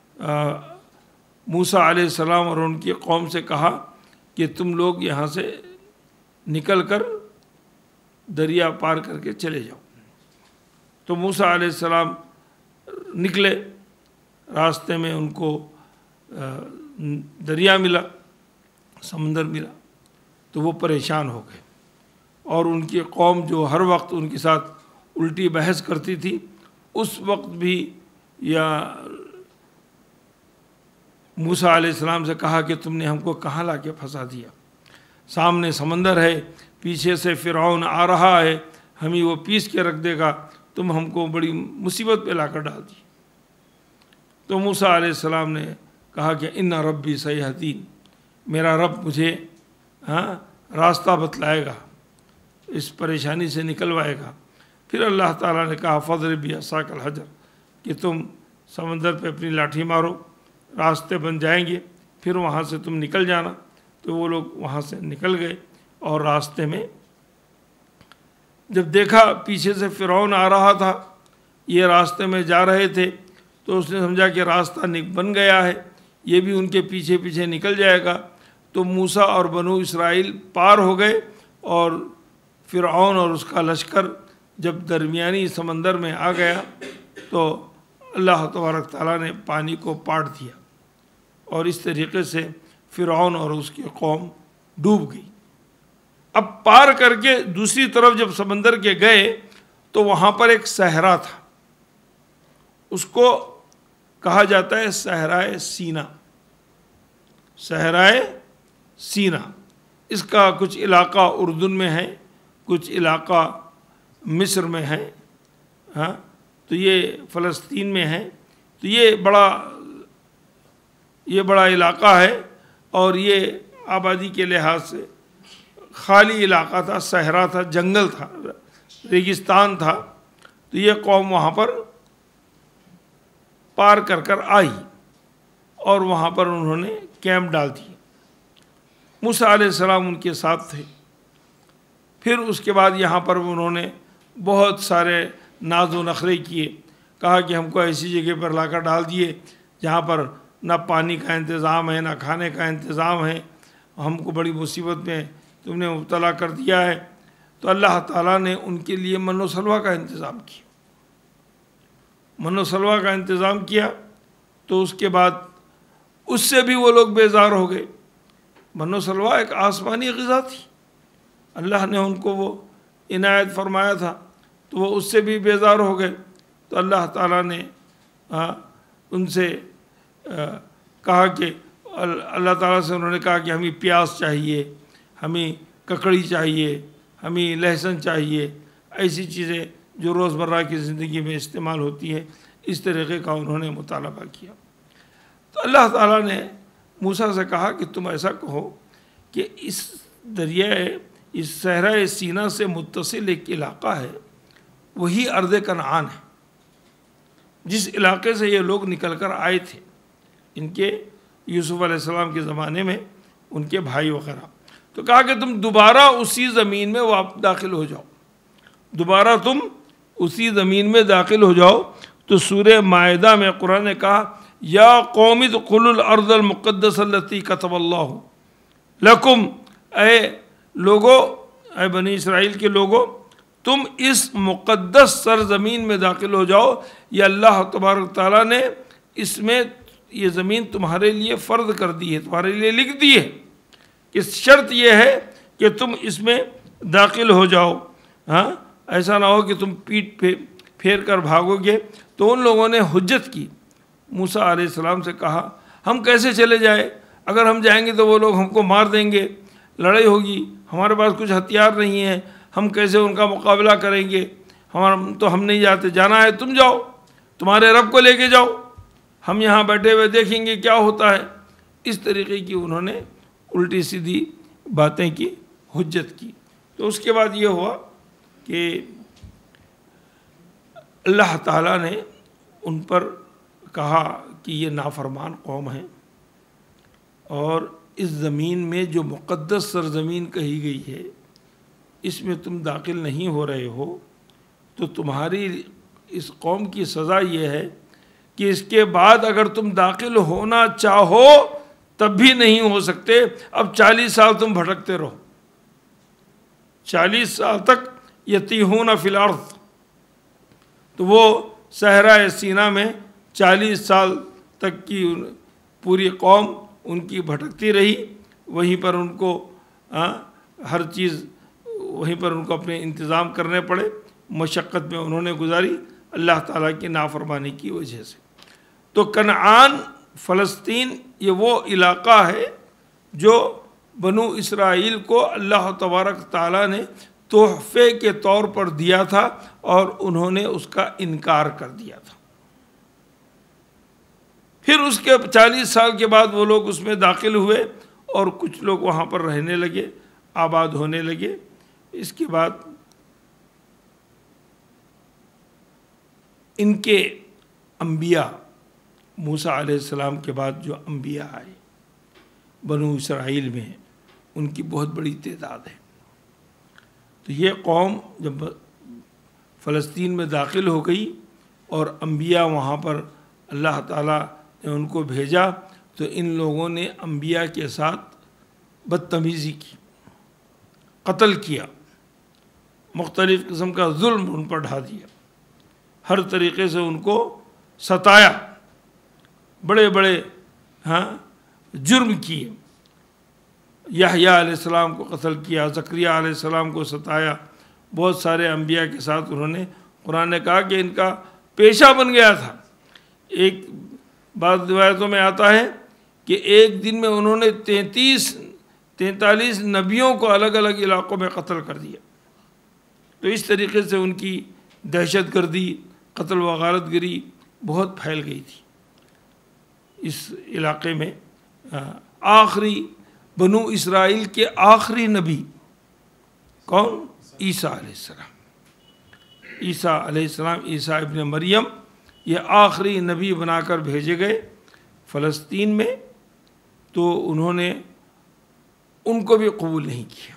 موسیٰ علیہ السلام اور ان کی قوم سے کہا کہ تم لوگ یہاں سے نکل کر دریا پار کر کے چلے جاؤ۔ تو موسیٰ علیہ السلام نکلے، راستے میں ان کو دریا ملا، سمندر ملا، تو وہ پریشان ہو گئے، اور ان کی قوم جو ہر وقت ان کے ساتھ الٹی بحث کرتی تھی، اس وقت بھی یا موسیٰ علیہ السلام سے کہا کہ تم نے ہم کو کہاں لا کے پھنسا دیا، سامنے سمندر ہے، پیچھے سے فرعون آ رہا ہے، ہمیں وہ پیس کے رکھ دے گا، تم ہم کو بڑی مصیبت پہ لا کر ڈال دی۔ تو موسیٰ علیہ السلام نے کہا کہ ان ربی سیہدین، میرا رب مجھے ہاں راستہ بتلائے گا، اس پریشانی سے نکلوائے گا۔ پھر اللہ تعالیٰ نے کہا فضرب بعصاک الحجر، کہ تم سمندر پہ اپنی لاٹھی مارو، راستے بن جائیں گے، پھر وہاں سے تم نکل جانا۔ تو وہ لوگ وہاں سے نکل گئے، اور راستے میں جب دیکھا پیچھے سے فرعون آ رہا تھا، یہ راستے میں جا رہے تھے، تو اس نے سمجھا کہ راستہ بن گیا ہے، یہ بھی ان کے پیچھے پیچھے نکل جائے گا۔ تو موسیٰ اور بنو اسرائیل پار ہو گئے، اور فرعون اور اس کا لشکر جب درمیانی سمندر میں آ گیا تو اللہ تبارک تعالیٰ نے پانی کو پاٹ دیا، اور اس طریقے سے فرعون اور اس کی قوم ڈوب گئی۔ اب پار کر کے دوسری طرف جب سمندر کے گئے تو وہاں پر ایک صحرا تھا، اس کو کہا جاتا ہے صحرائے سینا، صحرائے سینا۔ اس کا کچھ علاقہ اردن میں ہے، کچھ علاقہ مصر میں ہے، ہاں تو یہ فلسطین میں ہے۔ تو یہ بڑا یہ بڑا علاقہ ہے، اور یہ آبادی کے لحاظ سے خالی علاقہ تھا، صحرا تھا، جنگل تھا، ریگستان تھا۔ تو یہ قوم وہاں پر پار کر کر آئی، اور وہاں پر انہوں نے کیمپ ڈال دی۔ موسیٰ علیہ السلام ان کے ساتھ تھے۔ پھر اس کے بعد یہاں پر انہوں نے بہت سارے ناز و نخرے کیے، کہا کہ ہم کو ایسی جگہ پر لا کر ڈال دیے جہاں پر نہ پانی کا انتظام ہے، نہ کھانے کا انتظام ہے، ہم کو بڑی مصیبت میں تم نے مبتلا کر دیا ہے۔ تو اللہ تعالیٰ نے ان کے لیے من و سلوہ کا انتظام کیا، من و سلوہ کا انتظام کیا۔ تو اس کے بعد اس سے بھی وہ لوگ بیزار ہو گئے۔ من و سلوہ ایک آسمانی غذا تھی، اللہ نے ان کو وہ عنایت فرمایا تھا، تو وہ اس سے بھی بیزار ہو گئے۔ تو اللہ تعالیٰ نے ان سے کہا کہ اللہ تعالیٰ سے انہوں نے کہا کہ ہمیں پیاز چاہیے، ہمیں ککڑی چاہیے، ہمیں لہسن چاہیے، ایسی چیزیں جو روزمرہ کی زندگی میں استعمال ہوتی ہے، اس طریقے کا انہوں نے مطالبہ کیا۔ تو اللہ تعالیٰ نے موسیٰ سے کہا کہ تم ایسا کہو کہ اس دریائے اس صحرائے سینا سے متصل ایک علاقہ ہے، وہی ارض کنعان ہے، جس علاقے سے یہ لوگ نکل کر آئے تھے، ان کے یوسف علیہ السلام کے زمانے میں ان کے بھائی وغیرہ۔ تو کہا کہ تم دوبارہ اسی زمین میں واپس داخل ہو جاؤ، دوبارہ تم اسی زمین میں داخل ہو جاؤ۔ تو سورہ مائدہ میں قرآن نے کہا یا قوم ادخلوا الارض المقدسۃ التی کتب اللہ لکم، اے لوگو، اے بنی اسرائیل کے لوگو، تم اس مقدس سرزمین میں داخل ہو جاؤ، یہ اللہ تبارک تعالیٰ نے اس میں یہ زمین تمہارے لیے فرض کر دی ہے، تمہارے لیے لکھ دی ہے کہ شرط یہ ہے کہ تم اس میں داخل ہو جاؤ، ہاں ایسا نہ ہو کہ تم پیٹ پہ پھیر کر بھاگو گے۔ تو ان لوگوں نے حجت کی، موسیٰ علیہ السلام سے کہا ہم کیسے چلے جائیں، اگر ہم جائیں گے تو وہ لوگ ہم کو مار دیں گے، لڑائی ہوگی، ہمارے پاس کچھ ہتھیار نہیں ہیں، ہم کیسے ان کا مقابلہ کریں گے، ہمارا تو ہم نہیں جاتے، جانا ہے تم جاؤ، تمہارے رب کو لے کے جاؤ، ہم یہاں بیٹھے ہوئے دیکھیں گے کیا ہوتا ہے۔ اس طریقے کی انہوں نے الٹی سیدھی باتیں کی، حجت کی۔ تو اس کے بعد یہ ہوا کہ اللہ تعالیٰ نے ان پر کہا کہ یہ نافرمان قوم ہے، اور اس زمین میں جو مقدس سرزمین کہی گئی ہے اس میں تم داخل نہیں ہو رہے ہو، تو تمہاری اس قوم کی سزا یہ ہے کہ اس کے بعد اگر تم داخل ہونا چاہو تب بھی نہیں ہو سکتے، اب چالیس سال تم بھٹکتے رہو، چالیس سال تک یتیہون فی الارض۔ تو وہ صحرائے سینا میں چالیس سال تک کی پوری قوم ان کی بھٹکتی رہی، وہیں پر ان کو ہر چیز وہیں پر ان کو اپنے انتظام کرنے پڑے، مشقت میں انہوں نے گزاری اللہ تعالیٰ کی نافرمانی کی وجہ سے۔ تو کنعان فلسطین یہ وہ علاقہ ہے جو بنو اسرائیل کو اللہ تبارک تعالیٰ نے تحفے کے طور پر دیا تھا، اور انہوں نے اس کا انکار کر دیا تھا۔ پھر اس کے چالیس سال کے بعد وہ لوگ اس میں داخل ہوئے، اور کچھ لوگ وہاں پر رہنے لگے، آباد ہونے لگے۔ اس کے بعد ان کے انبیاء، موسیٰ علیہ السلام کے بعد جو انبیاء آئے بنو اسرائیل میں، ان کی بہت بڑی تعداد ہے۔ تو یہ قوم جب فلسطین میں داخل ہو گئی اور انبیاء وہاں پر اللہ تعالیٰ نے ان کو بھیجا، تو ان لوگوں نے انبیاء کے ساتھ بدتمیزی کی، قتل کیا، مختلف قسم کا ظلم ان پر ڈھا دیا، ہر طریقے سے ان کو ستایا، بڑے بڑے ہاں جرم کیے۔ یحییٰ علیہ السلام کو قتل کیا، زکریہ علیہ السلام کو ستایا، بہت سارے انبیاء کے ساتھ انہوں نے، قرآن نے کہا کہ ان کا پیشہ بن گیا تھا۔ ایک بعض روایتوں میں آتا ہے کہ ایک دن میں انہوں نے تینتیس تینتالیس نبیوں کو الگ الگ علاقوں میں قتل کر دیا۔ تو اس طریقے سے ان کی دہشت گردی، قتل و غارت گری بہت پھیل گئی تھی اس علاقے میں۔ آخری بنو اسرائیل کے آخری نبی کون؟ عیسیٰ علیہ السلام۔ عیسیٰ علیہ السلام، عیسیٰ ابن مریم، یہ آخری نبی بنا کر بھیجے گئے فلسطین میں۔ تو انہوں نے ان کو بھی قبول نہیں کیا،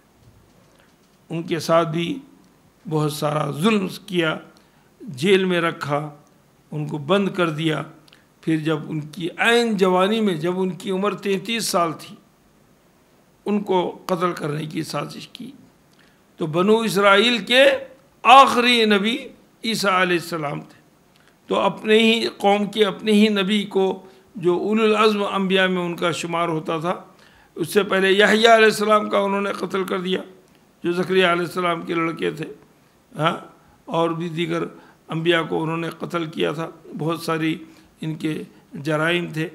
ان کے ساتھ بھی بہت سارا ظلم کیا، جیل میں رکھا، ان کو بند کر دیا۔ پھر جب ان کی عین جوانی میں، جب ان کی عمر تینتیس سال تھی، ان کو قتل کرنے کی سازش کی۔ تو بنو اسرائیل کے آخری نبی عیسیٰ علیہ السلام تھے۔ تو اپنے ہی قوم کے اپنے ہی نبی کو، جو اولو العزم انبیاء میں ان کا شمار ہوتا تھا، اس سے پہلے یحییٰ علیہ السلام کا انہوں نے قتل کر دیا، جو زکریہ علیہ السلام کے لڑکے تھے، ہاں، اور بھی دیگر انبیاء کو انہوں نے قتل کیا تھا، بہت ساری ان کے جرائم تھے۔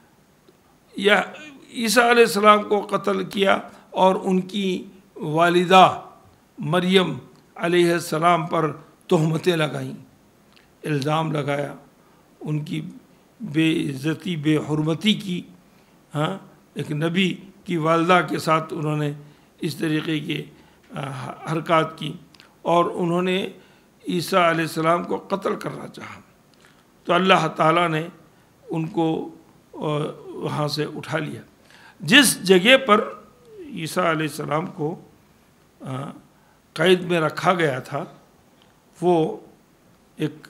یا عیسیٰ علیہ السلام کو قتل کیا، اور ان کی والدہ مریم علیہ السلام پر تہمتیں لگائیں، الزام لگایا، ان کی بے عزتی، بے حرمتی کی، ہاں، ایک نبی کی والدہ کے ساتھ انہوں نے اس طریقے کے حرکات کی، اور انہوں نے عیسیٰ علیہ السلام کو قتل کرنا چاہا۔ تو اللہ تعالیٰ نے ان کو وہاں سے اٹھا لیا۔ جس جگہ پر عیسیٰ علیہ السلام کو قید میں رکھا گیا تھا وہ ایک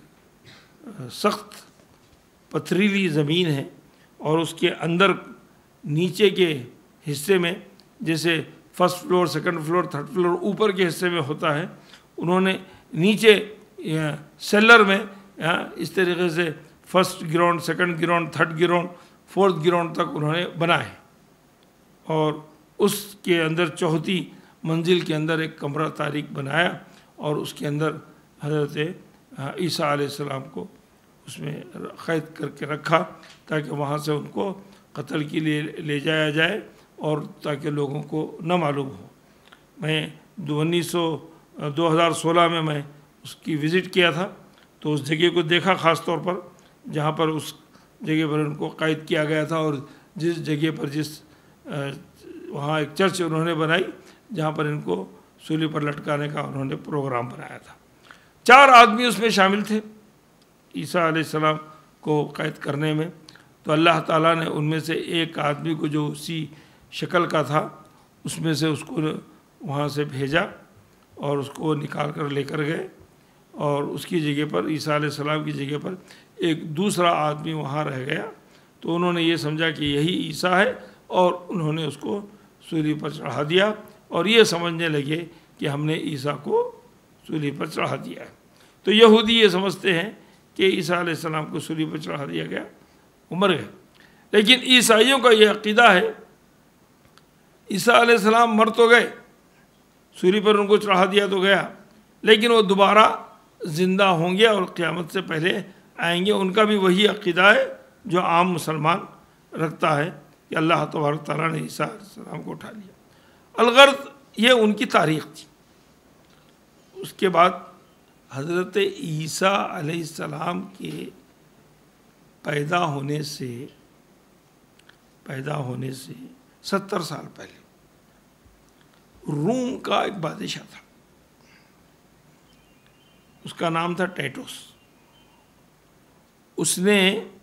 سخت پتھریلی زمین ہے، اور اس کے اندر نیچے کے حصے میں جیسے first floor, second floor, third floor اوپر کے حصے میں ہوتا ہے، انہوں نے نیچے سیلر میں اس طریقے سے first ground, second ground, third ground, fourth ground تک انہوں نے بنائے، اور اس کے اندر چوتھی منزل کے اندر ایک کمرہ تاریک بنایا، اور اس کے اندر حضرت عیسیٰ علیہ السلام کو اس میں قید کر کے رکھا تاکہ وہاں سے ان کو قتل کے لیے لے جایا جائے، اور تاکہ لوگوں کو نہ معلوم ہو۔ میں دو انیس سو دو ہزار سولہ میں میں اس کی وزٹ کیا تھا، تو اس جگہ کو دیکھا خاص طور پر جہاں پر اس جگہ پر ان کو قید کیا گیا تھا، اور جس جگہ پر جس وہاں ایک چرچ انہوں نے بنائی جہاں پر ان کو سولی پر لٹکانے کا انہوں نے پروگرام بنایا تھا۔ چار آدمی اس میں شامل تھے عیسیٰ علیہ السلام کو قید کرنے میں، تو اللہ تعالیٰ نے ان میں سے ایک آدمی کو جو اسی شکل کا تھا اس میں سے اس کو وہاں سے بھیجا، اور اس کو نکال کر لے کر گئے، اور اس کی جگہ پر عیسیٰ علیہ السلام کی جگہ پر ایک دوسرا آدمی وہاں رہ گیا، تو انہوں نے یہ سمجھا کہ یہی عیسیٰ ہے، اور انہوں نے اس کو سولی پر چڑھا دیا، اور یہ سمجھنے لگے کہ ہم نے عیسیٰ کو سولی پر چڑھا دیا ہے۔ تو یہودی یہ سمجھتے ہیں کہ عیسیٰ علیہ السلام کو سولی پر چڑھا دیا گیا، وہ مر گئے، لیکن عیسائیوں کا یہ عقیدہ ہے عیسیٰ علیہ السلام مر تو گئے، سولی پر ان کو چڑھا دیا تو گیا، لیکن وہ دوبارہ زندہ ہوں گے اور قیامت سے پہلے آئیں گے۔ ان کا بھی وہی عقیدہ ہے جو عام مسلمان رکھتا ہے کہ اللہ تبارک تعالیٰ نے عیسیٰ علیہ السلام کو اٹھا لیا۔ الغرض یہ ان کی تاریخ تھی۔ اس کے بعد حضرت عیسیٰ علیہ السلام کے پیدا ہونے سے پیدا ہونے سے ستر سال پہلے روم کا ایک بادشاہ تھا، اس کا نام تھا ٹیٹوس۔ اس نے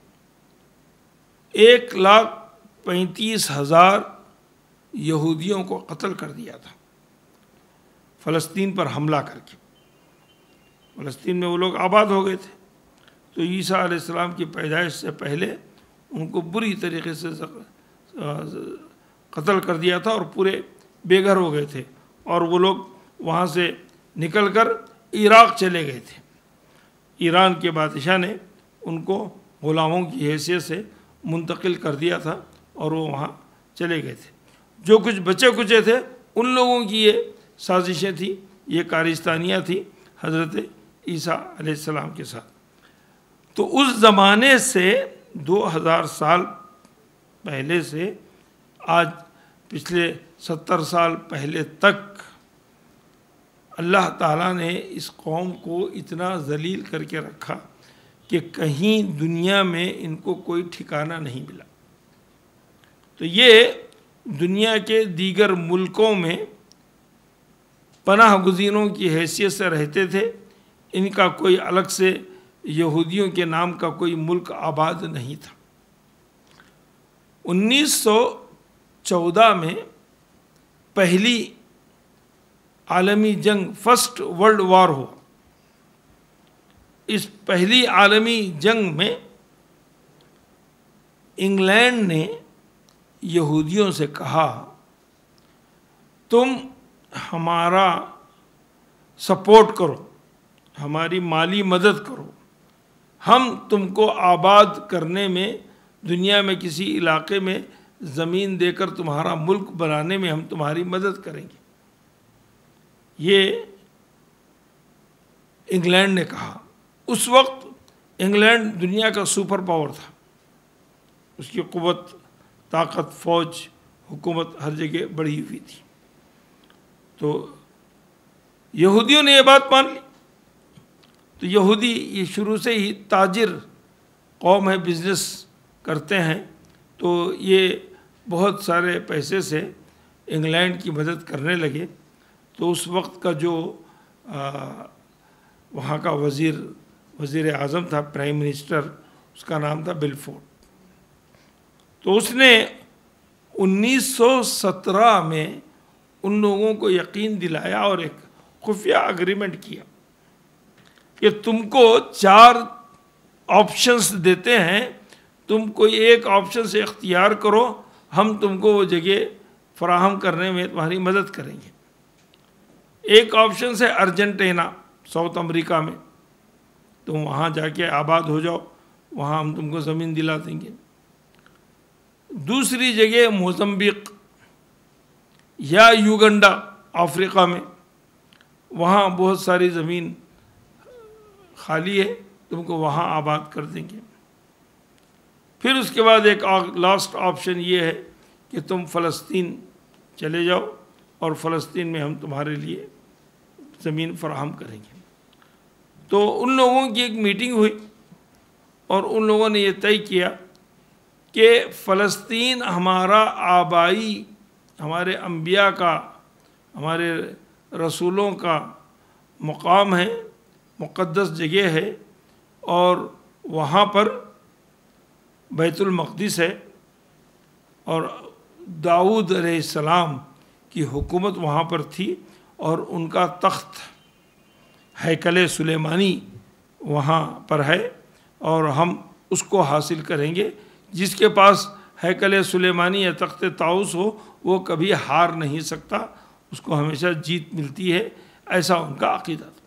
ایک لاکھ پینتیس ہزار یہودیوں کو قتل کر دیا تھا فلسطین پر حملہ کر کے۔ فلسطین میں وہ لوگ آباد ہو گئے تھے، تو عیسیٰ علیہ السلام کی پیدائش سے پہلے ان کو بری طریقے سے قتل کر دیا تھا، اور پورے بے گھر ہو گئے تھے، اور وہ لوگ وہاں سے نکل کر عراق چلے گئے تھے۔ ایران کے بادشاہ نے ان کو غلاموں کی حیثیت سے منتقل کر دیا تھا، اور وہ وہاں چلے گئے تھے۔ جو کچھ بچے کچے تھے ان لوگوں کی یہ سازشیں تھیں، یہ کارستانیاں تھیں حضرت عیسیٰ علیہ السلام کے ساتھ۔ تو اس زمانے سے دو ہزار سال پہلے سے آج پچھلے ستر سال پہلے تک اللہ تعالیٰ نے اس قوم کو اتنا ذلیل کر کے رکھا کہ کہیں دنیا میں ان کو کوئی ٹھکانہ نہیں ملا۔ تو یہ دنیا کے دیگر ملکوں میں پناہ گزینوں کی حیثیت سے رہتے تھے، ان کا کوئی الگ سے یہودیوں کے نام کا کوئی ملک آباد نہیں تھا۔ انیس سو چودہ میں پہلی عالمی جنگ فرسٹ ورلڈ وار ہوا۔ اس پہلی عالمی جنگ میں انگلینڈ نے یہودیوں سے کہا تم ہمارا سپورٹ کرو، ہماری مالی مدد کرو، ہم تم کو آباد کرنے میں، دنیا میں کسی علاقے میں زمین دے کر تمہارا ملک بنانے میں ہم تمہاری مدد کریں گے۔ یہ انگلینڈ نے کہا۔ اس وقت انگلینڈ دنیا کا سپر پاور تھا، اس کی قوت، طاقت، فوج، حکومت ہر جگہ بڑھی ہوئی تھی۔ تو یہودیوں نے یہ بات مان لی۔ تو یہودی یہ شروع سے ہی تاجر قوم ہے، بزنس کرتے ہیں، تو یہ بہت سارے پیسے سے انگلینڈ کی مدد کرنے لگے۔ تو اس وقت کا جو وہاں کا وزیر وزیر اعظم تھا، پرائم منسٹر، اس کا نام تھا بلفورڈ۔ تو اس نے انیس سو سترہ میں ان لوگوں کو یقین دلایا اور ایک خفیہ اگریمنٹ کیا کہ تم کو چار آپشنس دیتے ہیں، تم کوئی ایک آپشن سے اختیار کرو، ہم تم کو وہ جگہ فراہم کرنے میں تمہاری مدد کریں گے۔ ایک آپشن ہے ارجنٹینا، ساؤتھ امریکہ میں، تم وہاں جا کے آباد ہو جاؤ، وہاں ہم تم کو زمین دلا دیں گے۔ دوسری جگہ موزمبیق یا یوگنڈا افریقہ میں، وہاں بہت ساری زمین خالی ہے، تم کو وہاں آباد کر دیں گے۔ پھر اس کے بعد ایک لاسٹ آپشن یہ ہے کہ تم فلسطین چلے جاؤ اور فلسطین میں ہم تمہارے لیے زمین فراہم کریں گے۔ تو ان لوگوں کی ایک میٹنگ ہوئی اور ان لوگوں نے یہ طے کیا کہ فلسطین ہمارا آبائی، ہمارے انبیاء کا، ہمارے رسولوں کا مقام ہے، مقدس جگہ ہے، اور وہاں پر بیت المقدس ہے، اور داؤد علیہ السلام کی حکومت وہاں پر تھی، اور ان کا تخت ہیکل سلیمانی وہاں پر ہے، اور ہم اس کو حاصل کریں گے۔ جس کے پاس ہیکل سلیمانی یا تخت طاؤس ہو وہ کبھی ہار نہیں سکتا، اس کو ہمیشہ جیت ملتی ہے، ایسا ان کا عقیدہ تھا۔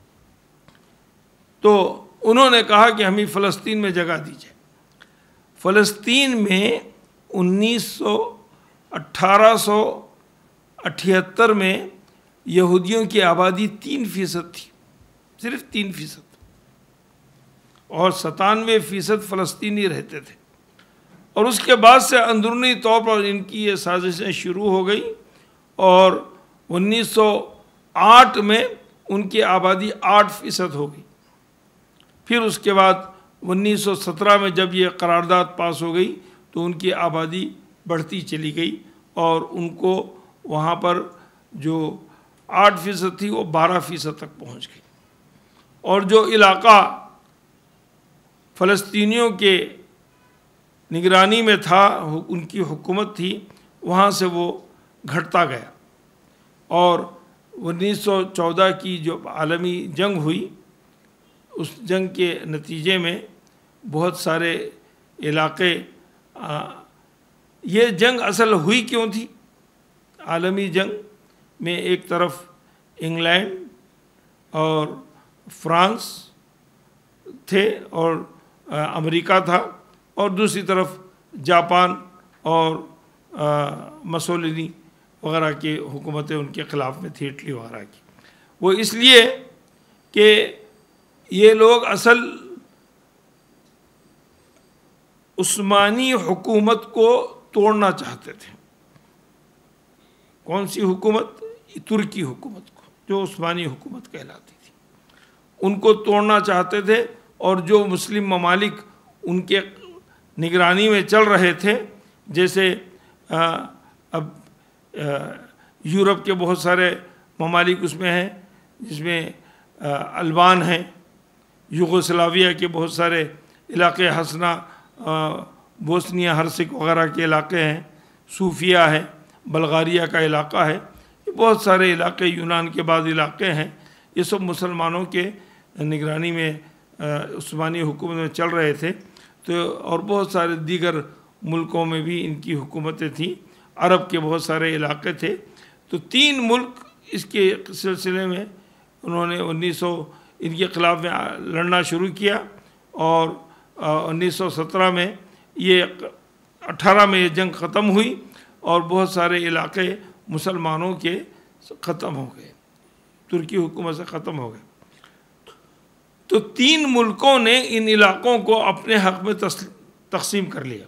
تو انہوں نے کہا کہ ہمیں فلسطین میں جگہ دیجیے۔ فلسطین میں انیس سو اٹھارہ سو اٹھہتر میں یہودیوں کی آبادی تین فیصد تھی، صرف تین فیصد، اور ستانوے فیصد فلسطینی رہتے تھے۔ اور اس کے بعد سے اندرونی طور پر ان کی یہ سازشیں شروع ہو گئی، اور انیس سو آٹھ میں ان کی آبادی آٹھ فیصد ہو گئی۔ پھر اس کے بعد انیس سو سترہ میں جب یہ قرارداد پاس ہو گئی تو ان کی آبادی بڑھتی چلی گئی، اور ان کو وہاں پر جو آٹھ فیصد تھی وہ بارہ فیصد تک پہنچ گئی، اور جو علاقہ فلسطینیوں کے نگرانی میں تھا، ان کی حکومت تھی، وہاں سے وہ گھٹتا گیا۔ اور انیس سو چودہ کی جو عالمی جنگ ہوئی، اس جنگ کے نتیجے میں بہت سارے علاقے، یہ جنگ اصل ہوئی کیوں تھی؟ عالمی جنگ میں ایک طرف انگلینڈ اور فرانس تھے اور امریکہ تھا، اور دوسری طرف جاپان اور مسولینی وغیرہ کی حکومتیں ان کے خلاف میں تھی، اٹلی وغیرہ کی۔ وہ اس لیے کہ یہ لوگ اصل عثمانی حکومت کو توڑنا چاہتے تھے۔ کون سی حکومت؟ ترکی حکومت کو، جو عثمانی حکومت کہلاتی تھی، ان کو توڑنا چاہتے تھے، اور جو مسلم ممالک ان کے نگرانی میں چل رہے تھے، جیسے اب یورپ کے بہت سارے ممالک اس میں ہیں، جس میں البان ہیں، یوگوسلاویہ کے بہت سارے علاقے، ہسنا، بوسنیا ہرسک وغیرہ کے علاقے ہیں، صوفیہ ہے، بلغاریہ کا علاقہ ہے، یہ بہت سارے علاقے، یونان کے بعض علاقے ہیں، یہ سب مسلمانوں کے نگرانی میں عثمانی حکومت میں چل رہے تھے۔ تو اور بہت سارے دیگر ملکوں میں بھی ان کی حکومتیں تھیں، عرب کے بہت سارے علاقے تھے۔ تو تین ملک اس کے سلسلے میں انہوں نے انیس سو ان کے خلاف میں لڑنا شروع کیا، اور انیس سو سترہ میں یہ اٹھارہ میں یہ جنگ ختم ہوئی، اور بہت سارے علاقے مسلمانوں کے ختم ہو گئے، ترکی حکومت سے ختم ہو گئے۔ تو تین ملکوں نے ان علاقوں کو اپنے حق میں تقسیم کر لیا۔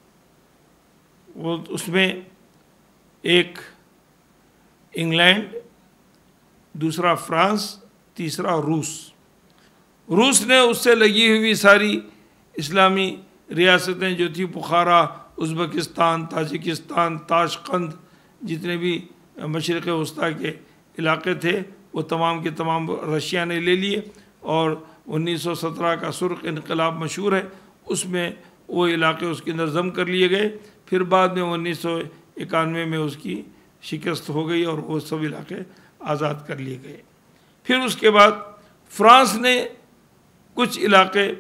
وہ اس میں ایک انگلینڈ، دوسرا فرانس، تیسرا روس۔ روس نے اس سے لگی ہوئی ساری اسلامی ریاستیں جو تھی، بخارا، ازبکستان، تاجکستان، تاشقند، جتنے بھی مشرق وسطیٰ کے علاقے تھے وہ تمام کے تمام رشیا نے لے لیے، اور انیس سو سترہ کا سرخ انقلاب مشہور ہے، اس میں وہ علاقے اس کے اندر ضم کر لیے گئے۔ پھر بعد میں انیس سو اکانوے میں اس کی شکست ہو گئی اور وہ سب علاقے آزاد کر لیے گئے۔ پھر اس کے بعد فرانس نے کچھ علاقے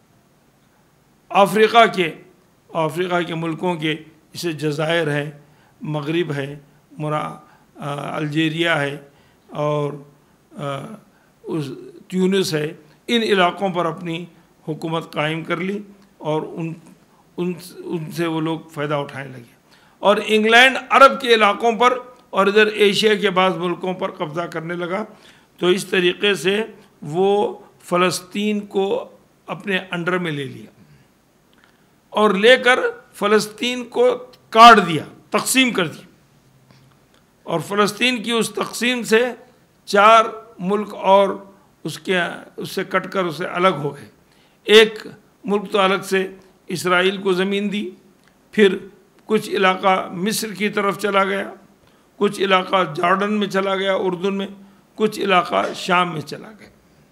افریقہ کے افریقہ کے ملکوں کے، جیسے جزائر ہے، مغرب ہے، مرا الجیریا ہے اور اس تیونس ہے، ان علاقوں پر اپنی حکومت قائم کر لی اور ان ان ان سے وہ لوگ فائدہ اٹھانے لگے، اور انگلینڈ عرب کے علاقوں پر اور ادھر ایشیا کے بعض ملکوں پر قبضہ کرنے لگا۔ تو اس طریقے سے وہ فلسطین کو اپنے انڈر میں لے لیا اور لے کر فلسطین کو کاٹ دیا، تقسیم کر دیا، اور فلسطین کی اس تقسیم سے چار ملک اور اس کے اس سے کٹ کر اسے الگ ہو گئے۔ ایک ملک تو الگ سے اسرائیل کو زمین دی، پھر کچھ علاقہ مصر کی طرف چلا گیا، کچھ علاقہ جارڈن میں چلا گیا اردن میں، کچھ علاقہ شام میں چلا گیا۔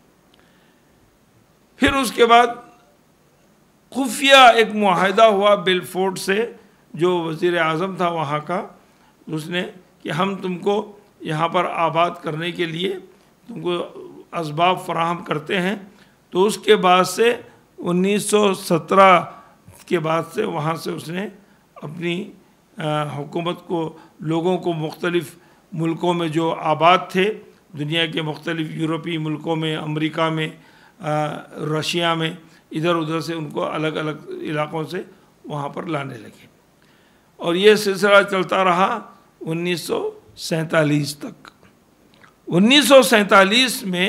پھر اس کے بعد خفیہ ایک معاہدہ ہوا بیلفورٹ سے، جو وزیر اعظم تھا وہاں کا، اس نے کہ ہم تم کو یہاں پر آباد کرنے کے لیے تم کو اسباب فراہم کرتے ہیں۔ تو اس کے بعد سے انیس سو سترہ کے بعد سے وہاں سے اس نے اپنی حکومت کو، لوگوں کو مختلف ملکوں میں جو آباد تھے، دنیا کے مختلف یورپی ملکوں میں، امریکہ میں، رشیا میں، ادھر ادھر سے ان کو الگ الگ علاقوں سے وہاں پر لانے لگے، اور یہ سلسلہ چلتا رہا انیس سو سینتالیس تک۔ انیس سو سینتالیس میں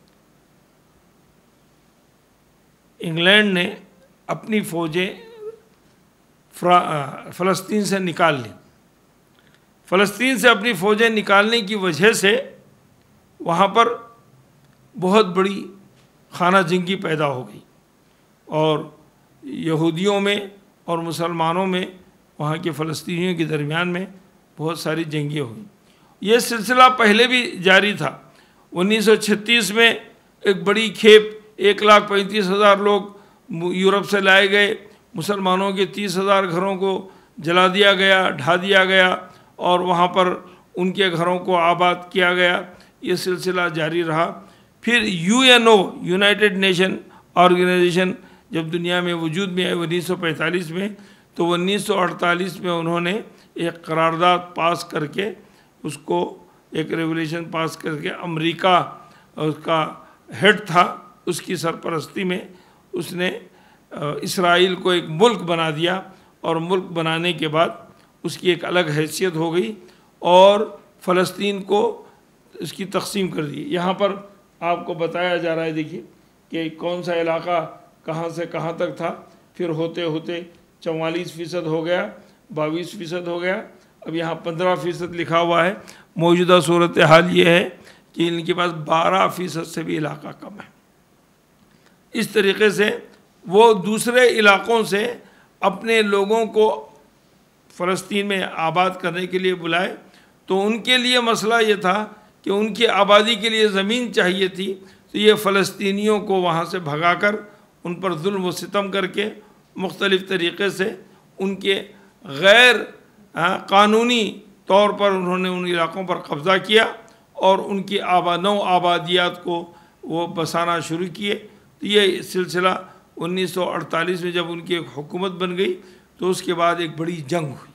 انگلینڈ نے اپنی فوجیں فلسطین سے نکال لی۔ فلسطین سے اپنی فوجیں نکالنے کی وجہ سے وہاں پر بہت بڑی خانہ جنگی پیدا ہو گئی، اور یہودیوں میں اور مسلمانوں میں، وہاں کے فلسطینیوں کے درمیان میں بہت ساری جنگیں ہوئیں۔ یہ سلسلہ پہلے بھی جاری تھا۔ انیس سو چھتیس میں ایک بڑی کھیپ، ایک لاکھ پینتیس ہزار لوگ یورپ سے لائے گئے، مسلمانوں کے تیس ہزار گھروں کو جلا دیا گیا، ڈھا دیا گیا، اور وہاں پر ان کے گھروں کو آباد کیا گیا۔ یہ سلسلہ جاری رہا۔ پھر U N O United Nation Organisation جب دنیا میں وجود میں آئی انیس سو پینتالیس میں، تو انیس سو اڑتالیس میں انہوں نے ایک قرارداد پاس کر کے، اس کو ایک ریولیوشن پاس کر کے، امریکہ اس کا ہیڈ تھا، اس کی سرپرستی میں اس نے اسرائیل کو ایک ملک بنا دیا، اور ملک بنانے کے بعد اس کی ایک الگ حیثیت ہو گئی، اور فلسطین کو اس کی تقسیم کر دی۔ یہاں پر آپ کو بتایا جا رہا ہے، دیکھیے کہ کون سا علاقہ کہاں سے کہاں تک تھا، پھر ہوتے ہوتے چوالیس فیصد ہو گیا، باویس فیصد ہو گیا، اب یہاں پندرہ فیصد لکھا ہوا ہے۔ موجودہ صورتحال یہ ہے کہ ان کے پاس بارہ فیصد سے بھی علاقہ کم ہے۔ اس طریقے سے وہ دوسرے علاقوں سے اپنے لوگوں کو فلسطین میں آباد کرنے کے لیے بلائے، تو ان کے لیے مسئلہ یہ تھا کہ ان کی آبادی کے لیے زمین چاہیے تھی، تو یہ فلسطینیوں کو وہاں سے بھگا کر، ان پر ظلم و ستم کر کے، مختلف طریقے سے ان کے غیر قانونی طور پر انہوں نے ان علاقوں پر قبضہ کیا، اور ان کی آبا نو آبادیات کو وہ بسانا شروع کیے۔ تو یہ سلسلہ انیس سو اڑتالیس میں جب ان کی ایک حکومت بن گئی، تو اس کے بعد ایک بڑی جنگ ہوئی۔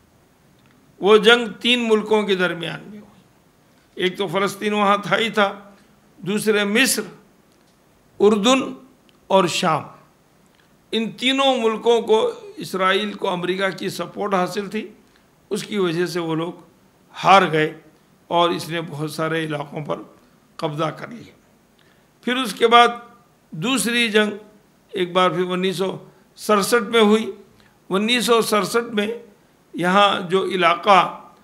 وہ جنگ تین ملکوں کے درمیان میں ہوئی۔ ایک تو فلسطین وہاں تھا ہی تھا، دوسرے مصر، اردن اور شام۔ ان تینوں ملکوں کو اسرائیل کو امریکہ کی سپورٹ حاصل تھی، اس کی وجہ سے وہ لوگ ہار گئے، اور اس نے بہت سارے علاقوں پر قبضہ کر لیا۔ پھر اس کے بعد دوسری جنگ ایک بار پھر انیس سو سڑسٹھ میں ہوئی۔ انیس سو سڑسٹھ میں یہاں جو علاقہ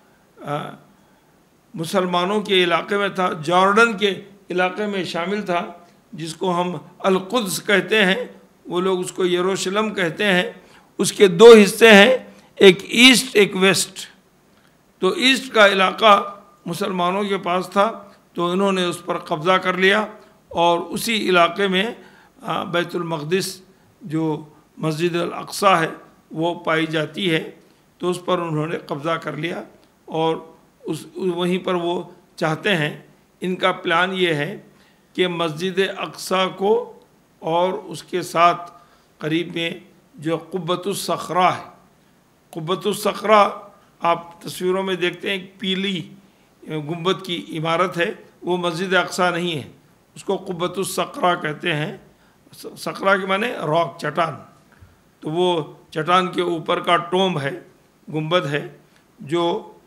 مسلمانوں کے علاقے میں تھا، جارڈن کے علاقے میں شامل تھا، جس کو ہم القدس کہتے ہیں، وہ لوگ اس کو یروشلم کہتے ہیں۔ اس کے دو حصے ہیں، ایک ایسٹ ایک ویسٹ۔ تو ایسٹ کا علاقہ مسلمانوں کے پاس تھا، تو انہوں نے اس پر قبضہ کر لیا، اور اسی علاقے میں بیت المقدس جو مسجد الاقصیٰ ہے وہ پائی جاتی ہے، تو اس پر انہوں نے قبضہ کر لیا، اور اس وہیں پر وہ چاہتے ہیں ان کا پلان یہ ہے کہ مسجد اقصیٰ کو اور اس کے ساتھ قریب میں جو قبۃ الصخرہ ہے، قبۃ الصخرہ آپ تصویروں میں دیکھتے ہیں ایک پیلی گنبد کی عمارت ہے، وہ مسجد اقصیٰ نہیں ہے، اس کو قبۃ الصخرہ کہتے ہیں۔ صخرہ کے معنی راک، چٹان، تو وہ چٹان کے اوپر کا ٹومب ہے، گنبد ہے، جو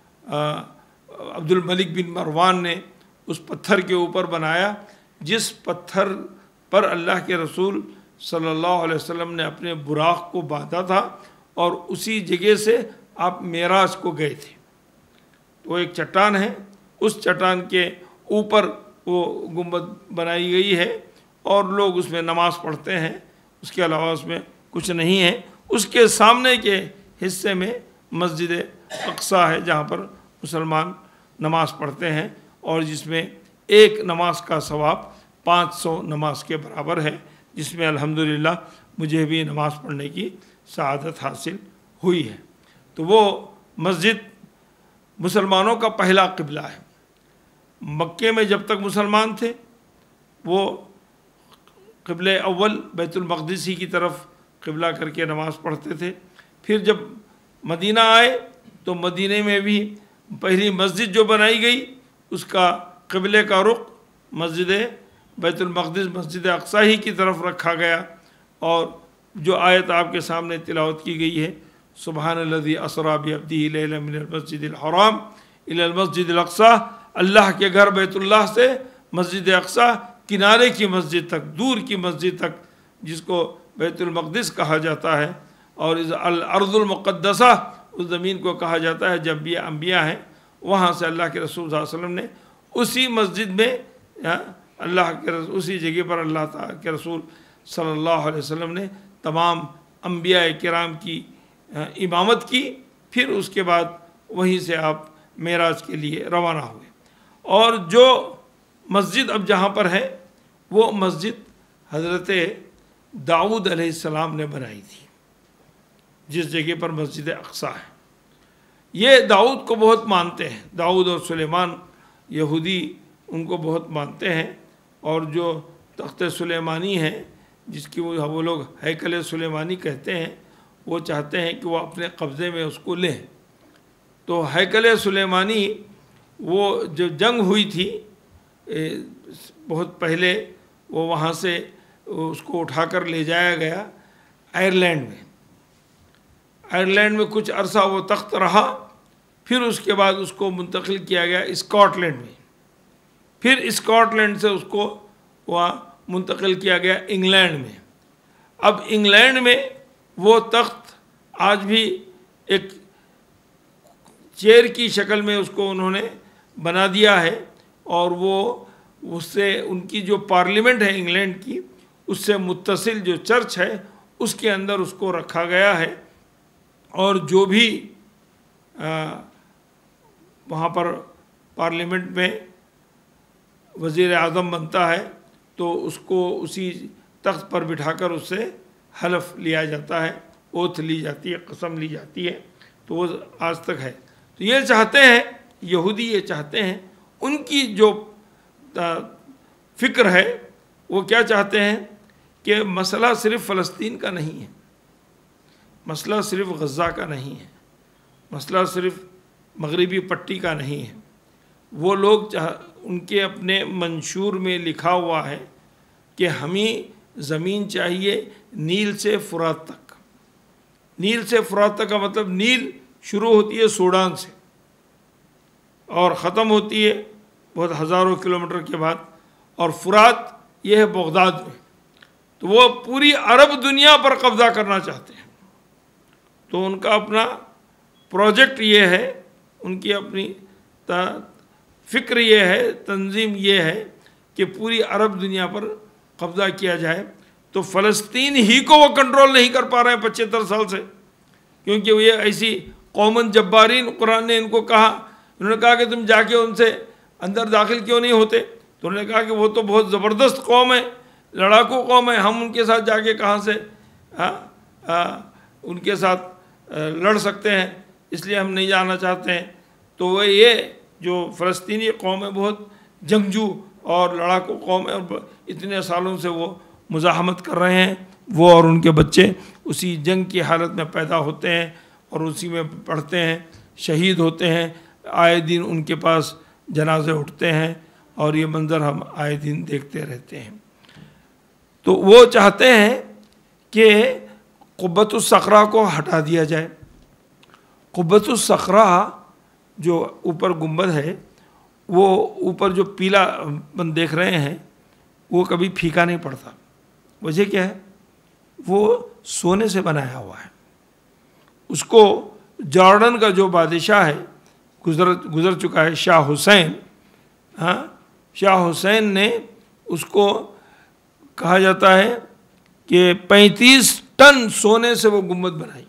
عبد الملک بن مروان نے اس پتھر کے اوپر بنایا، جس پتھر پر اللہ کے رسول صلی اللہ علیہ وسلم نے اپنے براق کو باندھا تھا، اور اسی جگہ سے آپ معراج کو گئے تھے۔ تو ایک چٹان ہے، اس چٹان کے اوپر وہ گنبد بنائی گئی ہے، اور لوگ اس میں نماز پڑھتے ہیں، اس کے علاوہ اس میں کچھ نہیں ہے۔ اس کے سامنے کے حصے میں مسجد اقصیٰ ہے، جہاں پر مسلمان نماز پڑھتے ہیں، اور جس میں ایک نماز کا ثواب پانچ سو نماز کے برابر ہے، جس میں الحمدللہ مجھے بھی نماز پڑھنے کی سعادت حاصل ہوئی ہے۔ تو وہ مسجد مسلمانوں کا پہلا قبلہ ہے۔ مکے میں جب تک مسلمان تھے وہ قبلہ اول بیت المقدس ہی کی طرف قبلہ کر کے نماز پڑھتے تھے۔ پھر جب مدینہ آئے تو مدینہ میں بھی پہلی مسجد جو بنائی گئی اس کا قبلے کا رخ مسجد بیت المقدس، مسجد اقصیٰ ہی کی طرف رکھا گیا، اور جو آیت آپ کے سامنے تلاوت کی گئی ہے، سبحان الذی اسریٰ بعبدہ لیلا من المسجد الحرام الی المسجد الاقصیٰ، اللہ کے گھر بیت اللہ سے مسجد اقصیٰ کنارے کی مسجد تک، دور کی مسجد تک، جس کو بیت المقدس کہا جاتا ہے، اور الارض المقدسہ اس زمین کو کہا جاتا ہے جب بھی انبیاء ہیں، وہاں سے اللہ کے رسول صلی اللہ علیہ وسلم نے اسی مسجد میں اللہ کے اسی جگہ پر اللہ تعالیٰ کے رسول صلی اللہ علیہ وسلم نے تمام انبیاء کرام کی امامت کی۔ پھر اس کے بعد وہیں سے آپ معراج کے لیے روانہ ہوئے، اور جو مسجد اب جہاں پر ہے وہ مسجد حضرت داؤد علیہ السلام نے بنائی تھی، جس جگہ پر مسجد اقصیٰ ہے۔ یہ داؤد کو بہت مانتے ہیں، داؤد اور سلیمان یہودی ان کو بہت مانتے ہیں، اور جو تخت سلیمانی ہے جس کی وہ لوگ ہیکل سلیمانی کہتے ہیں، وہ چاہتے ہیں کہ وہ اپنے قبضے میں اس کو لیں۔ تو ہیکل سلیمانی وہ جو جنگ ہوئی تھی بہت پہلے، وہ وہاں سے اس کو اٹھا کر لے جایا گیا آئرلینڈ میں۔ آئرلینڈ میں کچھ عرصہ وہ تخت رہا، پھر اس کے بعد اس کو منتقل کیا گیا اسکاٹ لینڈ میں، پھر اسکاٹ لینڈ سے اس کو وہاں منتقل کیا گیا انگلینڈ میں۔ اب انگلینڈ میں وہ تخت آج بھی ایک چیئر کی شکل میں اس کو انہوں نے بنا دیا ہے، اور وہ اس سے ان کی جو پارلیمنٹ ہے انگلینڈ کی، اس سے متصل جو چرچ ہے اس کے اندر اس کو رکھا گیا ہے، اور جو بھی وہاں پر پارلیمنٹ میں وزیر اعظم بنتا ہے تو اس کو اسی تخت پر بٹھا کر اس سے حلف لیا جاتا ہے، اوتھ لی جاتی ہے، قسم لی جاتی ہے، تو وہ آج تک ہے۔ تو یہ چاہتے ہیں یہودی، یہ چاہتے ہیں، ان کی جو فکر ہے وہ کیا چاہتے ہیں کہ مسئلہ صرف فلسطین کا نہیں ہے، مسئلہ صرف غزہ کا نہیں ہے، مسئلہ صرف مغربی پٹی کا نہیں ہے۔ وہ لوگ چاہ ان کے اپنے منشور میں لکھا ہوا ہے کہ ہمیں زمین چاہیے نیل سے فرات تک۔ نیل سے فرات تک کا مطلب نیل شروع ہوتی ہے سوڈان سے اور ختم ہوتی ہے بہت ہزاروں کلومیٹر کے بعد، اور فرات یہ ہے بغداد میں۔ تو وہ پوری عرب دنیا پر قبضہ کرنا چاہتے ہیں۔ تو ان کا اپنا پروجیکٹ یہ ہے، ان کی اپنی فکر یہ ہے، تنظیم یہ ہے کہ پوری عرب دنیا پر قبضہ کیا جائے۔ تو فلسطین ہی کو وہ کنٹرول نہیں کر پا رہے ہیں پچہتر سال سے، کیونکہ یہ ایسی قومن جبارین، قرآن نے ان کو کہا، انہوں نے کہا کہ تم جا کے ان سے اندر داخل کیوں نہیں ہوتے؟ تو انہوں نے کہا کہ وہ تو بہت زبردست قوم ہے، لڑاکو قوم ہے، ہم ان کے ساتھ جا کے کہاں سے آ, آ, ان کے ساتھ لڑ سکتے ہیں، اس لیے ہم نہیں جانا چاہتے ہیں۔ تو وہ یہ جو فلسطینی قوم ہے بہت جنگجو اور لڑاکو قوم ہے، اور اتنے سالوں سے وہ مزاحمت کر رہے ہیں، وہ اور ان کے بچے اسی جنگ کی حالت میں پیدا ہوتے ہیں اور اسی میں پڑھتے ہیں، شہید ہوتے ہیں، آئے دن ان کے پاس جنازے اٹھتے ہیں، اور یہ منظر ہم آئے دن دیکھتے رہتے ہیں۔ تو وہ چاہتے ہیں کہ قبۃ الصخرہ کو ہٹا دیا جائے۔ قبۃ الصخرہ جو اوپر گنبد ہے، وہ اوپر جو پیلا بن دیکھ رہے ہیں، وہ کبھی پھیکا نہیں پڑتا۔ وجہ کیا ہے؟ وہ سونے سے بنایا ہوا ہے۔ اس کو جارڈن کا جو بادشاہ ہے، گزر گزر چکا ہے، شاہ حسین، ہاں شاہ حسین نے اس کو کہا جاتا ہے کہ پینتیس ٹن سونے سے وہ گنبد بنائی۔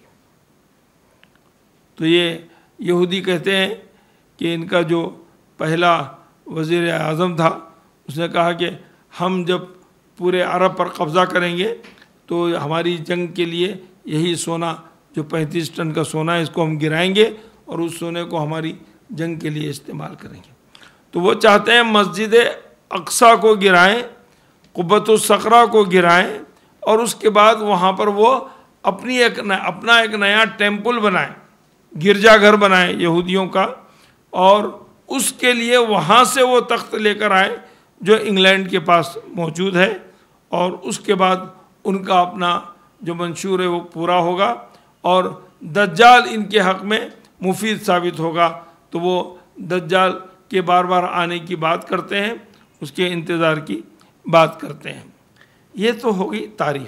تو یہ یہودی کہتے ہیں کہ ان کا جو پہلا وزیر اعظم تھا، اس نے کہا کہ ہم جب پورے عرب پر قبضہ کریں گے تو ہماری جنگ کے لیے یہی سونا جو پینتیس ٹن کا سونا ہے، اس کو ہم گرائیں گے اور اس سونے کو ہماری جنگ کے لیے استعمال کریں گے۔ تو وہ چاہتے ہیں مسجد اقصیٰ کو گرائیں، قبۃ الصخرہ کو گرائیں، اور اس کے بعد وہاں پر وہ اپنی ایک اپنا ایک نیا ٹیمپل بنائیں، گرجا گھر بنائیں یہودیوں کا، اور اس کے لیے وہاں سے وہ تخت لے کر آئے جو انگلینڈ کے پاس موجود ہے، اور اس کے بعد ان کا اپنا جو منشور ہے وہ پورا ہوگا، اور دجال ان کے حق میں مفید ثابت ہوگا۔ تو وہ دجال کے بار بار آنے کی بات کرتے ہیں، اس کے انتظار کی بات کرتے ہیں۔ یہ تو ہوگی تاریخ۔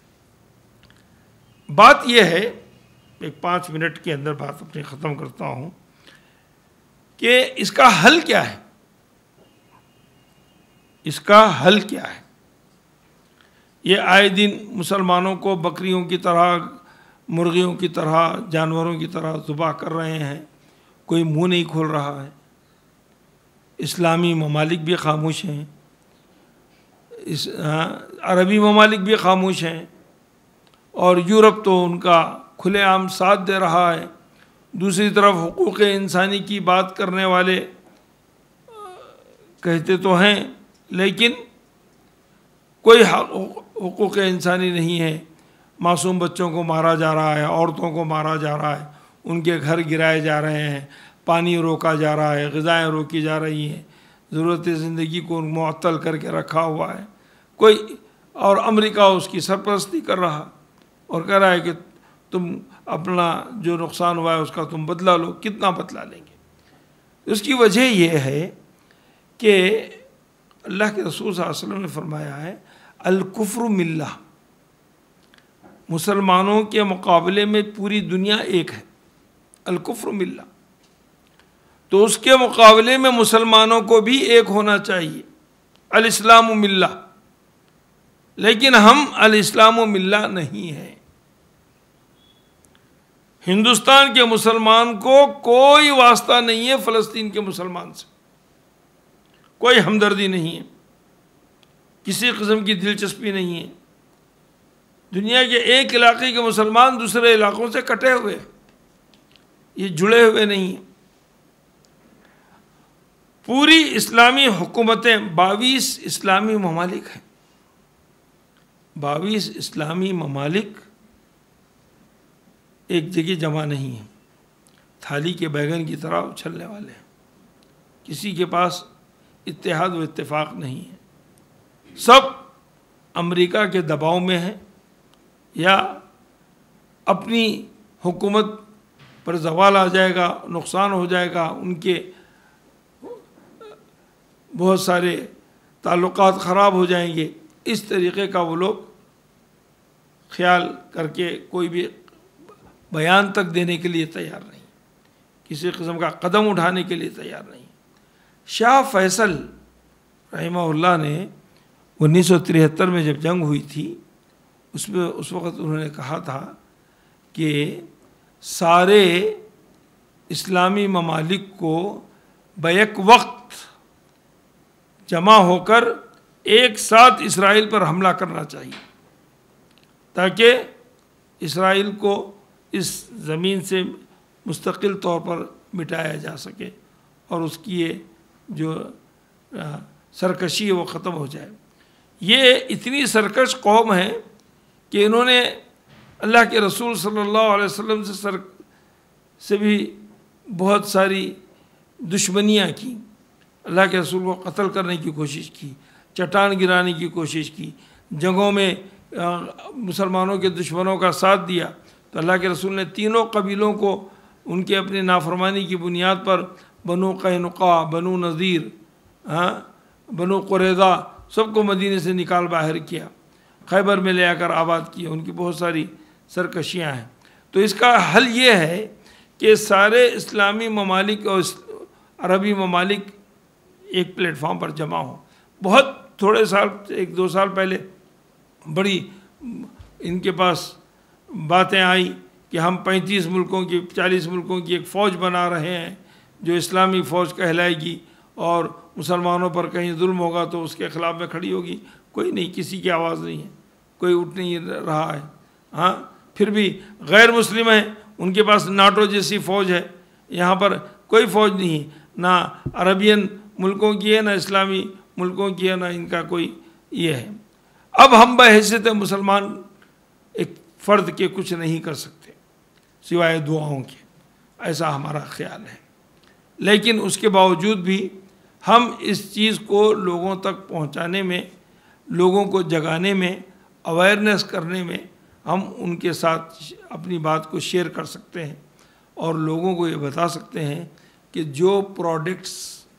بات یہ ہے، ایک پانچ منٹ کے اندر بات اپنی ختم کرتا ہوں، کہ اس کا حل کیا ہے؟ اس کا حل کیا ہے؟ یہ آئے دن مسلمانوں کو بکریوں کی طرح، مرغیوں کی طرح، جانوروں کی طرح ذبح کر رہے ہیں، کوئی منہ نہیں کھول رہا ہے۔ اسلامی ممالک بھی خاموش ہیں، اس عربی ممالک بھی خاموش ہیں، اور یورپ تو ان کا کھلے عام ساتھ دے رہا ہے۔ دوسری طرف حقوق انسانی کی بات کرنے والے کہتے تو ہیں، لیکن کوئی حقوق انسانی نہیں ہے۔ معصوم بچوں کو مارا جا رہا ہے، عورتوں کو مارا جا رہا ہے، ان کے گھر گرائے جا رہے ہیں، پانی روکا جا رہا ہے، غذائیں روکی جا رہی ہیں، ضرورت زندگی کو معطل کر کے رکھا ہوا ہے کوئی، اور امریکہ اس کی سرپرستی کر رہا اور کہہ رہا ہے کہ تم اپنا جو نقصان ہوا ہے اس کا تم بدلہ لو۔ کتنا بدلہ لیں گے؟ اس کی وجہ یہ ہے کہ اللہ کے رسول صلی اللہ علیہ وسلم نے فرمایا ہے الکفر ملہ، مسلمانوں کے مقابلے میں پوری دنیا ایک ہے، الکفر ملہ، تو اس کے مقابلے میں مسلمانوں کو بھی ایک ہونا چاہیے، الاسلام ملہ، لیکن ہم الاسلام ملہ نہیں ہیں۔ ہندوستان کے مسلمان کو کوئی واسطہ نہیں ہے فلسطین کے مسلمان سے، کوئی ہمدردی نہیں ہے، کسی قسم کی دلچسپی نہیں ہے۔ دنیا کے ایک علاقے کے مسلمان دوسرے علاقوں سے کٹے ہوئے، یہ جڑے ہوئے نہیں ہیں۔ پوری اسلامی حکومتیں باویس اسلامی ممالک ہیں، باویس اسلامی ممالک ایک جگہ جمع نہیں ہیں، تھالی کے بیگن کی طرح اچھلنے والے ہیں، کسی کے پاس اتحاد و اتفاق نہیں ہے، سب امریکہ کے دباؤ میں ہیں یا اپنی حکومت پر زوال آ جائے گا، نقصان ہو جائے گا، ان کے بہت سارے تعلقات خراب ہو جائیں گے، اس طریقے کا وہ لوگ خیال کر کے کوئی بھی بیان تک دینے کے لیے تیار نہیں، کسی قسم کا قدم اٹھانے کے لیے تیار نہیں۔ شاہ فیصل رحمہ اللہ نے انیس سو تریہتر میں جب جنگ ہوئی تھی، اس میں اس وقت انہوں نے کہا تھا کہ سارے اسلامی ممالک کو بیک وقت جمع ہو کر ایک ساتھ اسرائیل پر حملہ کرنا چاہیے، تاکہ اسرائیل کو اس زمین سے مستقل طور پر مٹایا جا سکے، اور اس کی یہ جو سرکشی ہے وہ ختم ہو جائے۔ یہ اتنی سرکش قوم ہے کہ انہوں نے اللہ کے رسول صلی اللہ علیہ وسلم سے سر سے بھی بہت ساری دشمنیاں کی، اللہ کے رسول کو قتل کرنے کی کوشش کی، چٹان گرانے کی کوشش کی، جنگوں میں مسلمانوں کے دشمنوں کا ساتھ دیا۔ تو اللہ کے رسول نے تینوں قبیلوں کو ان کے اپنے نافرمانی کی بنیاد پر بنو قینقاع، بنو نذیر، ہاں بنو قریظہ، سب کو مدینے سے نکال باہر کیا، خیبر میں لے آ کر آباد کیا۔ ان کی بہت ساری سرکشیاں ہیں۔ تو اس کا حل یہ ہے کہ سارے اسلامی ممالک اور عربی ممالک ایک پلیٹ فارم پر جمع ہوں۔ بہت تھوڑے سال، ایک دو سال پہلے بڑی ان کے پاس باتیں آئیں کہ ہم پینتیس ملکوں کی، چالیس ملکوں کی ایک فوج بنا رہے ہیں جو اسلامی فوج کہلائے گی، اور مسلمانوں پر کہیں ظلم ہوگا تو اس کے خلاف میں کھڑی ہوگی۔ کوئی نہیں، کسی کی آواز نہیں ہے، کوئی اٹھ نہیں رہا ہے۔ ہاں پھر بھی غیر مسلم ہیں، ان کے پاس ناٹو جیسی فوج ہے، یہاں پر کوئی فوج نہیں، نہ عربین ملکوں کی ہے، نہ اسلامی ملکوں کی ہے، نہ ان کا کوئی یہ ہے۔ اب ہم بحیثیت مسلمان ایک فرد کے کچھ نہیں کر سکتے سوائے دعاؤں کے، ایسا ہمارا خیال ہے۔ لیکن اس کے باوجود بھی ہم اس چیز کو لوگوں تک پہنچانے میں، لوگوں کو جگانے میں، اویئرنیس کرنے میں ہم ان کے ساتھ اپنی بات کو شیئر کر سکتے ہیں، اور لوگوں کو یہ بتا سکتے ہیں کہ جو پروڈکٹس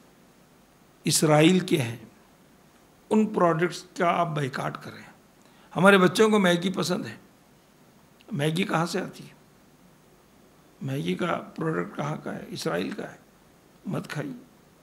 اسرائیل کے ہیں ان پروڈکٹس کا آپ بائیکاٹ کریں۔ ہمارے بچوں کو میگی پسند ہے، میگی کہاں سے آتی ہے؟ میگی کا پروڈکٹ کہاں کا ہے؟ اسرائیل کا ہے، مت کھائیے۔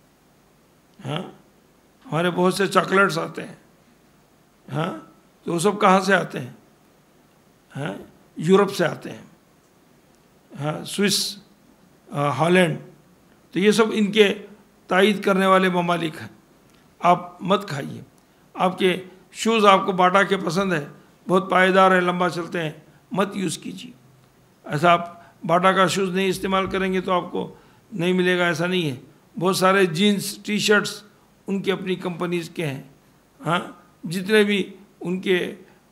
ہاں ہمارے بہت سے چاکلیٹس آتے ہیں، ہاں تو وہ سب کہاں سے آتے ہیں؟ ہاں یورپ سے آتے ہیں، ہاں سوئس، ہالینڈ، تو یہ سب ان کے تائید کرنے والے ممالک ہیں۔ آپ مت کھائیے۔ آپ کے شوز آپ کو باٹا کے پسند ہے، بہت پائیدار ہے، لمبا چلتے ہیں، مت یوز کیجیے۔ ایسا آپ باٹا کا شوز نہیں استعمال کریں گے تو آپ کو نہیں ملے گا، ایسا نہیں ہے۔ بہت سارے جینس، ٹی شرٹس ان کی اپنی کمپنیز کے ہیں، ہاں جتنے بھی ان کے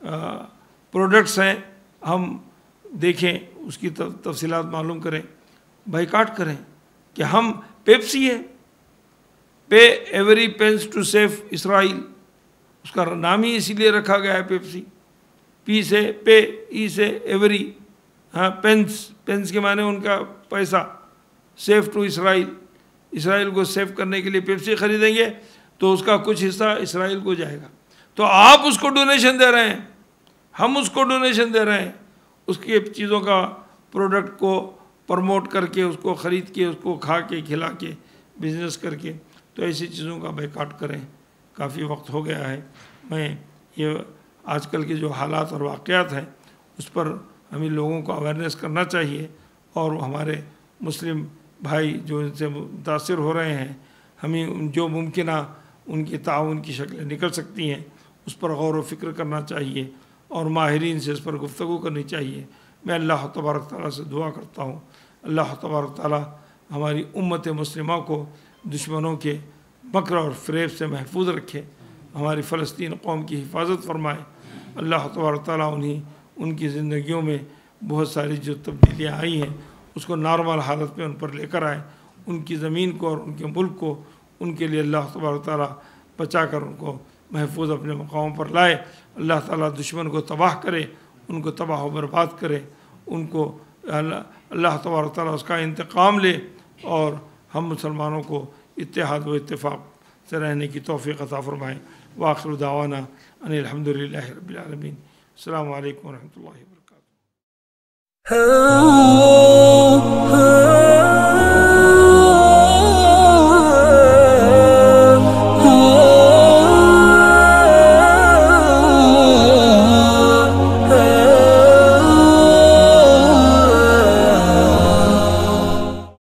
پروڈکٹس ہیں ہم دیکھیں، اس کی تفصیلات معلوم کریں، بائیکاٹ کریں۔ کہ ہم پیپسی ہے، pay every pence to save Israel, اس کا نام ہی اسی لیے رکھا گیا ہے پیپسی، پی سے پے، ای سے ایوری، ہاں پینس، پینس کے معنی ان کا پیسہ، سیو ٹو اسرائیل، اسرائیل کو سیو کرنے کے لیے پیپسی خریدیں گے تو اس کا کچھ حصہ اسرائیل کو جائے گا۔ تو آپ اس کو ڈونیشن دے رہے ہیں، ہم اس کو ڈونیشن دے رہے ہیں، اس کی چیزوں کا پروڈکٹ کو پروموٹ کر کے، اس کو خرید کے، اس کو کھا کے، کھلا کے، بزنس کر کے۔ تو ایسی چیزوں کا بائیکاٹ کریں۔ کافی وقت ہو گیا ہے، میں یہ آج کل کے جو حالات اور واقعات ہیں اس پر ہمیں لوگوں کو اویئرنیس کرنا چاہیے، اور ہمارے مسلم بھائی جو ان سے متاثر ہو رہے ہیں، ہمیں جو ممکنہ ان کی تعاون کی شکلیں نکل سکتی ہیں اس پر غور و فکر کرنا چاہیے، اور ماہرین سے اس پر گفتگو کرنی چاہیے۔ میں اللہ تبارک تعالیٰ سے دعا کرتا ہوں، اللہ تبارک تعالیٰ ہماری امت مسلمہ کو دشمنوں کے مکر اور فریب سے محفوظ رکھے، ہماری فلسطین قوم کی حفاظت فرمائے۔ اللہ تبارک تعالیٰ انہیں ان کی زندگیوں میں بہت ساری جو تبدیلیاں آئی ہیں اس کو نارمل حالت میں ان پر لے کر آئے، ان کی زمین کو اور ان کے ملک کو ان کے لیے اللہ تبارک تعالیٰ بچا کر ان کو محفوظ اپنے مقاموں پر لائے۔ اللہ تعالیٰ دشمن کو تباہ کرے، ان کو تباہ و برباد کرے، ان کو اللہ اللہ تبارک تعالیٰ اس کا انتقام لے، اور ہم مسلمانوں کو اتحاد و اتفاق سے رہنے کی توفیق عطا فرمائے۔ وآخر دعوانا ان الحمد للہ رب العالمین۔ السلام علیکم ورحمۃ اللہ وبرکاتہ۔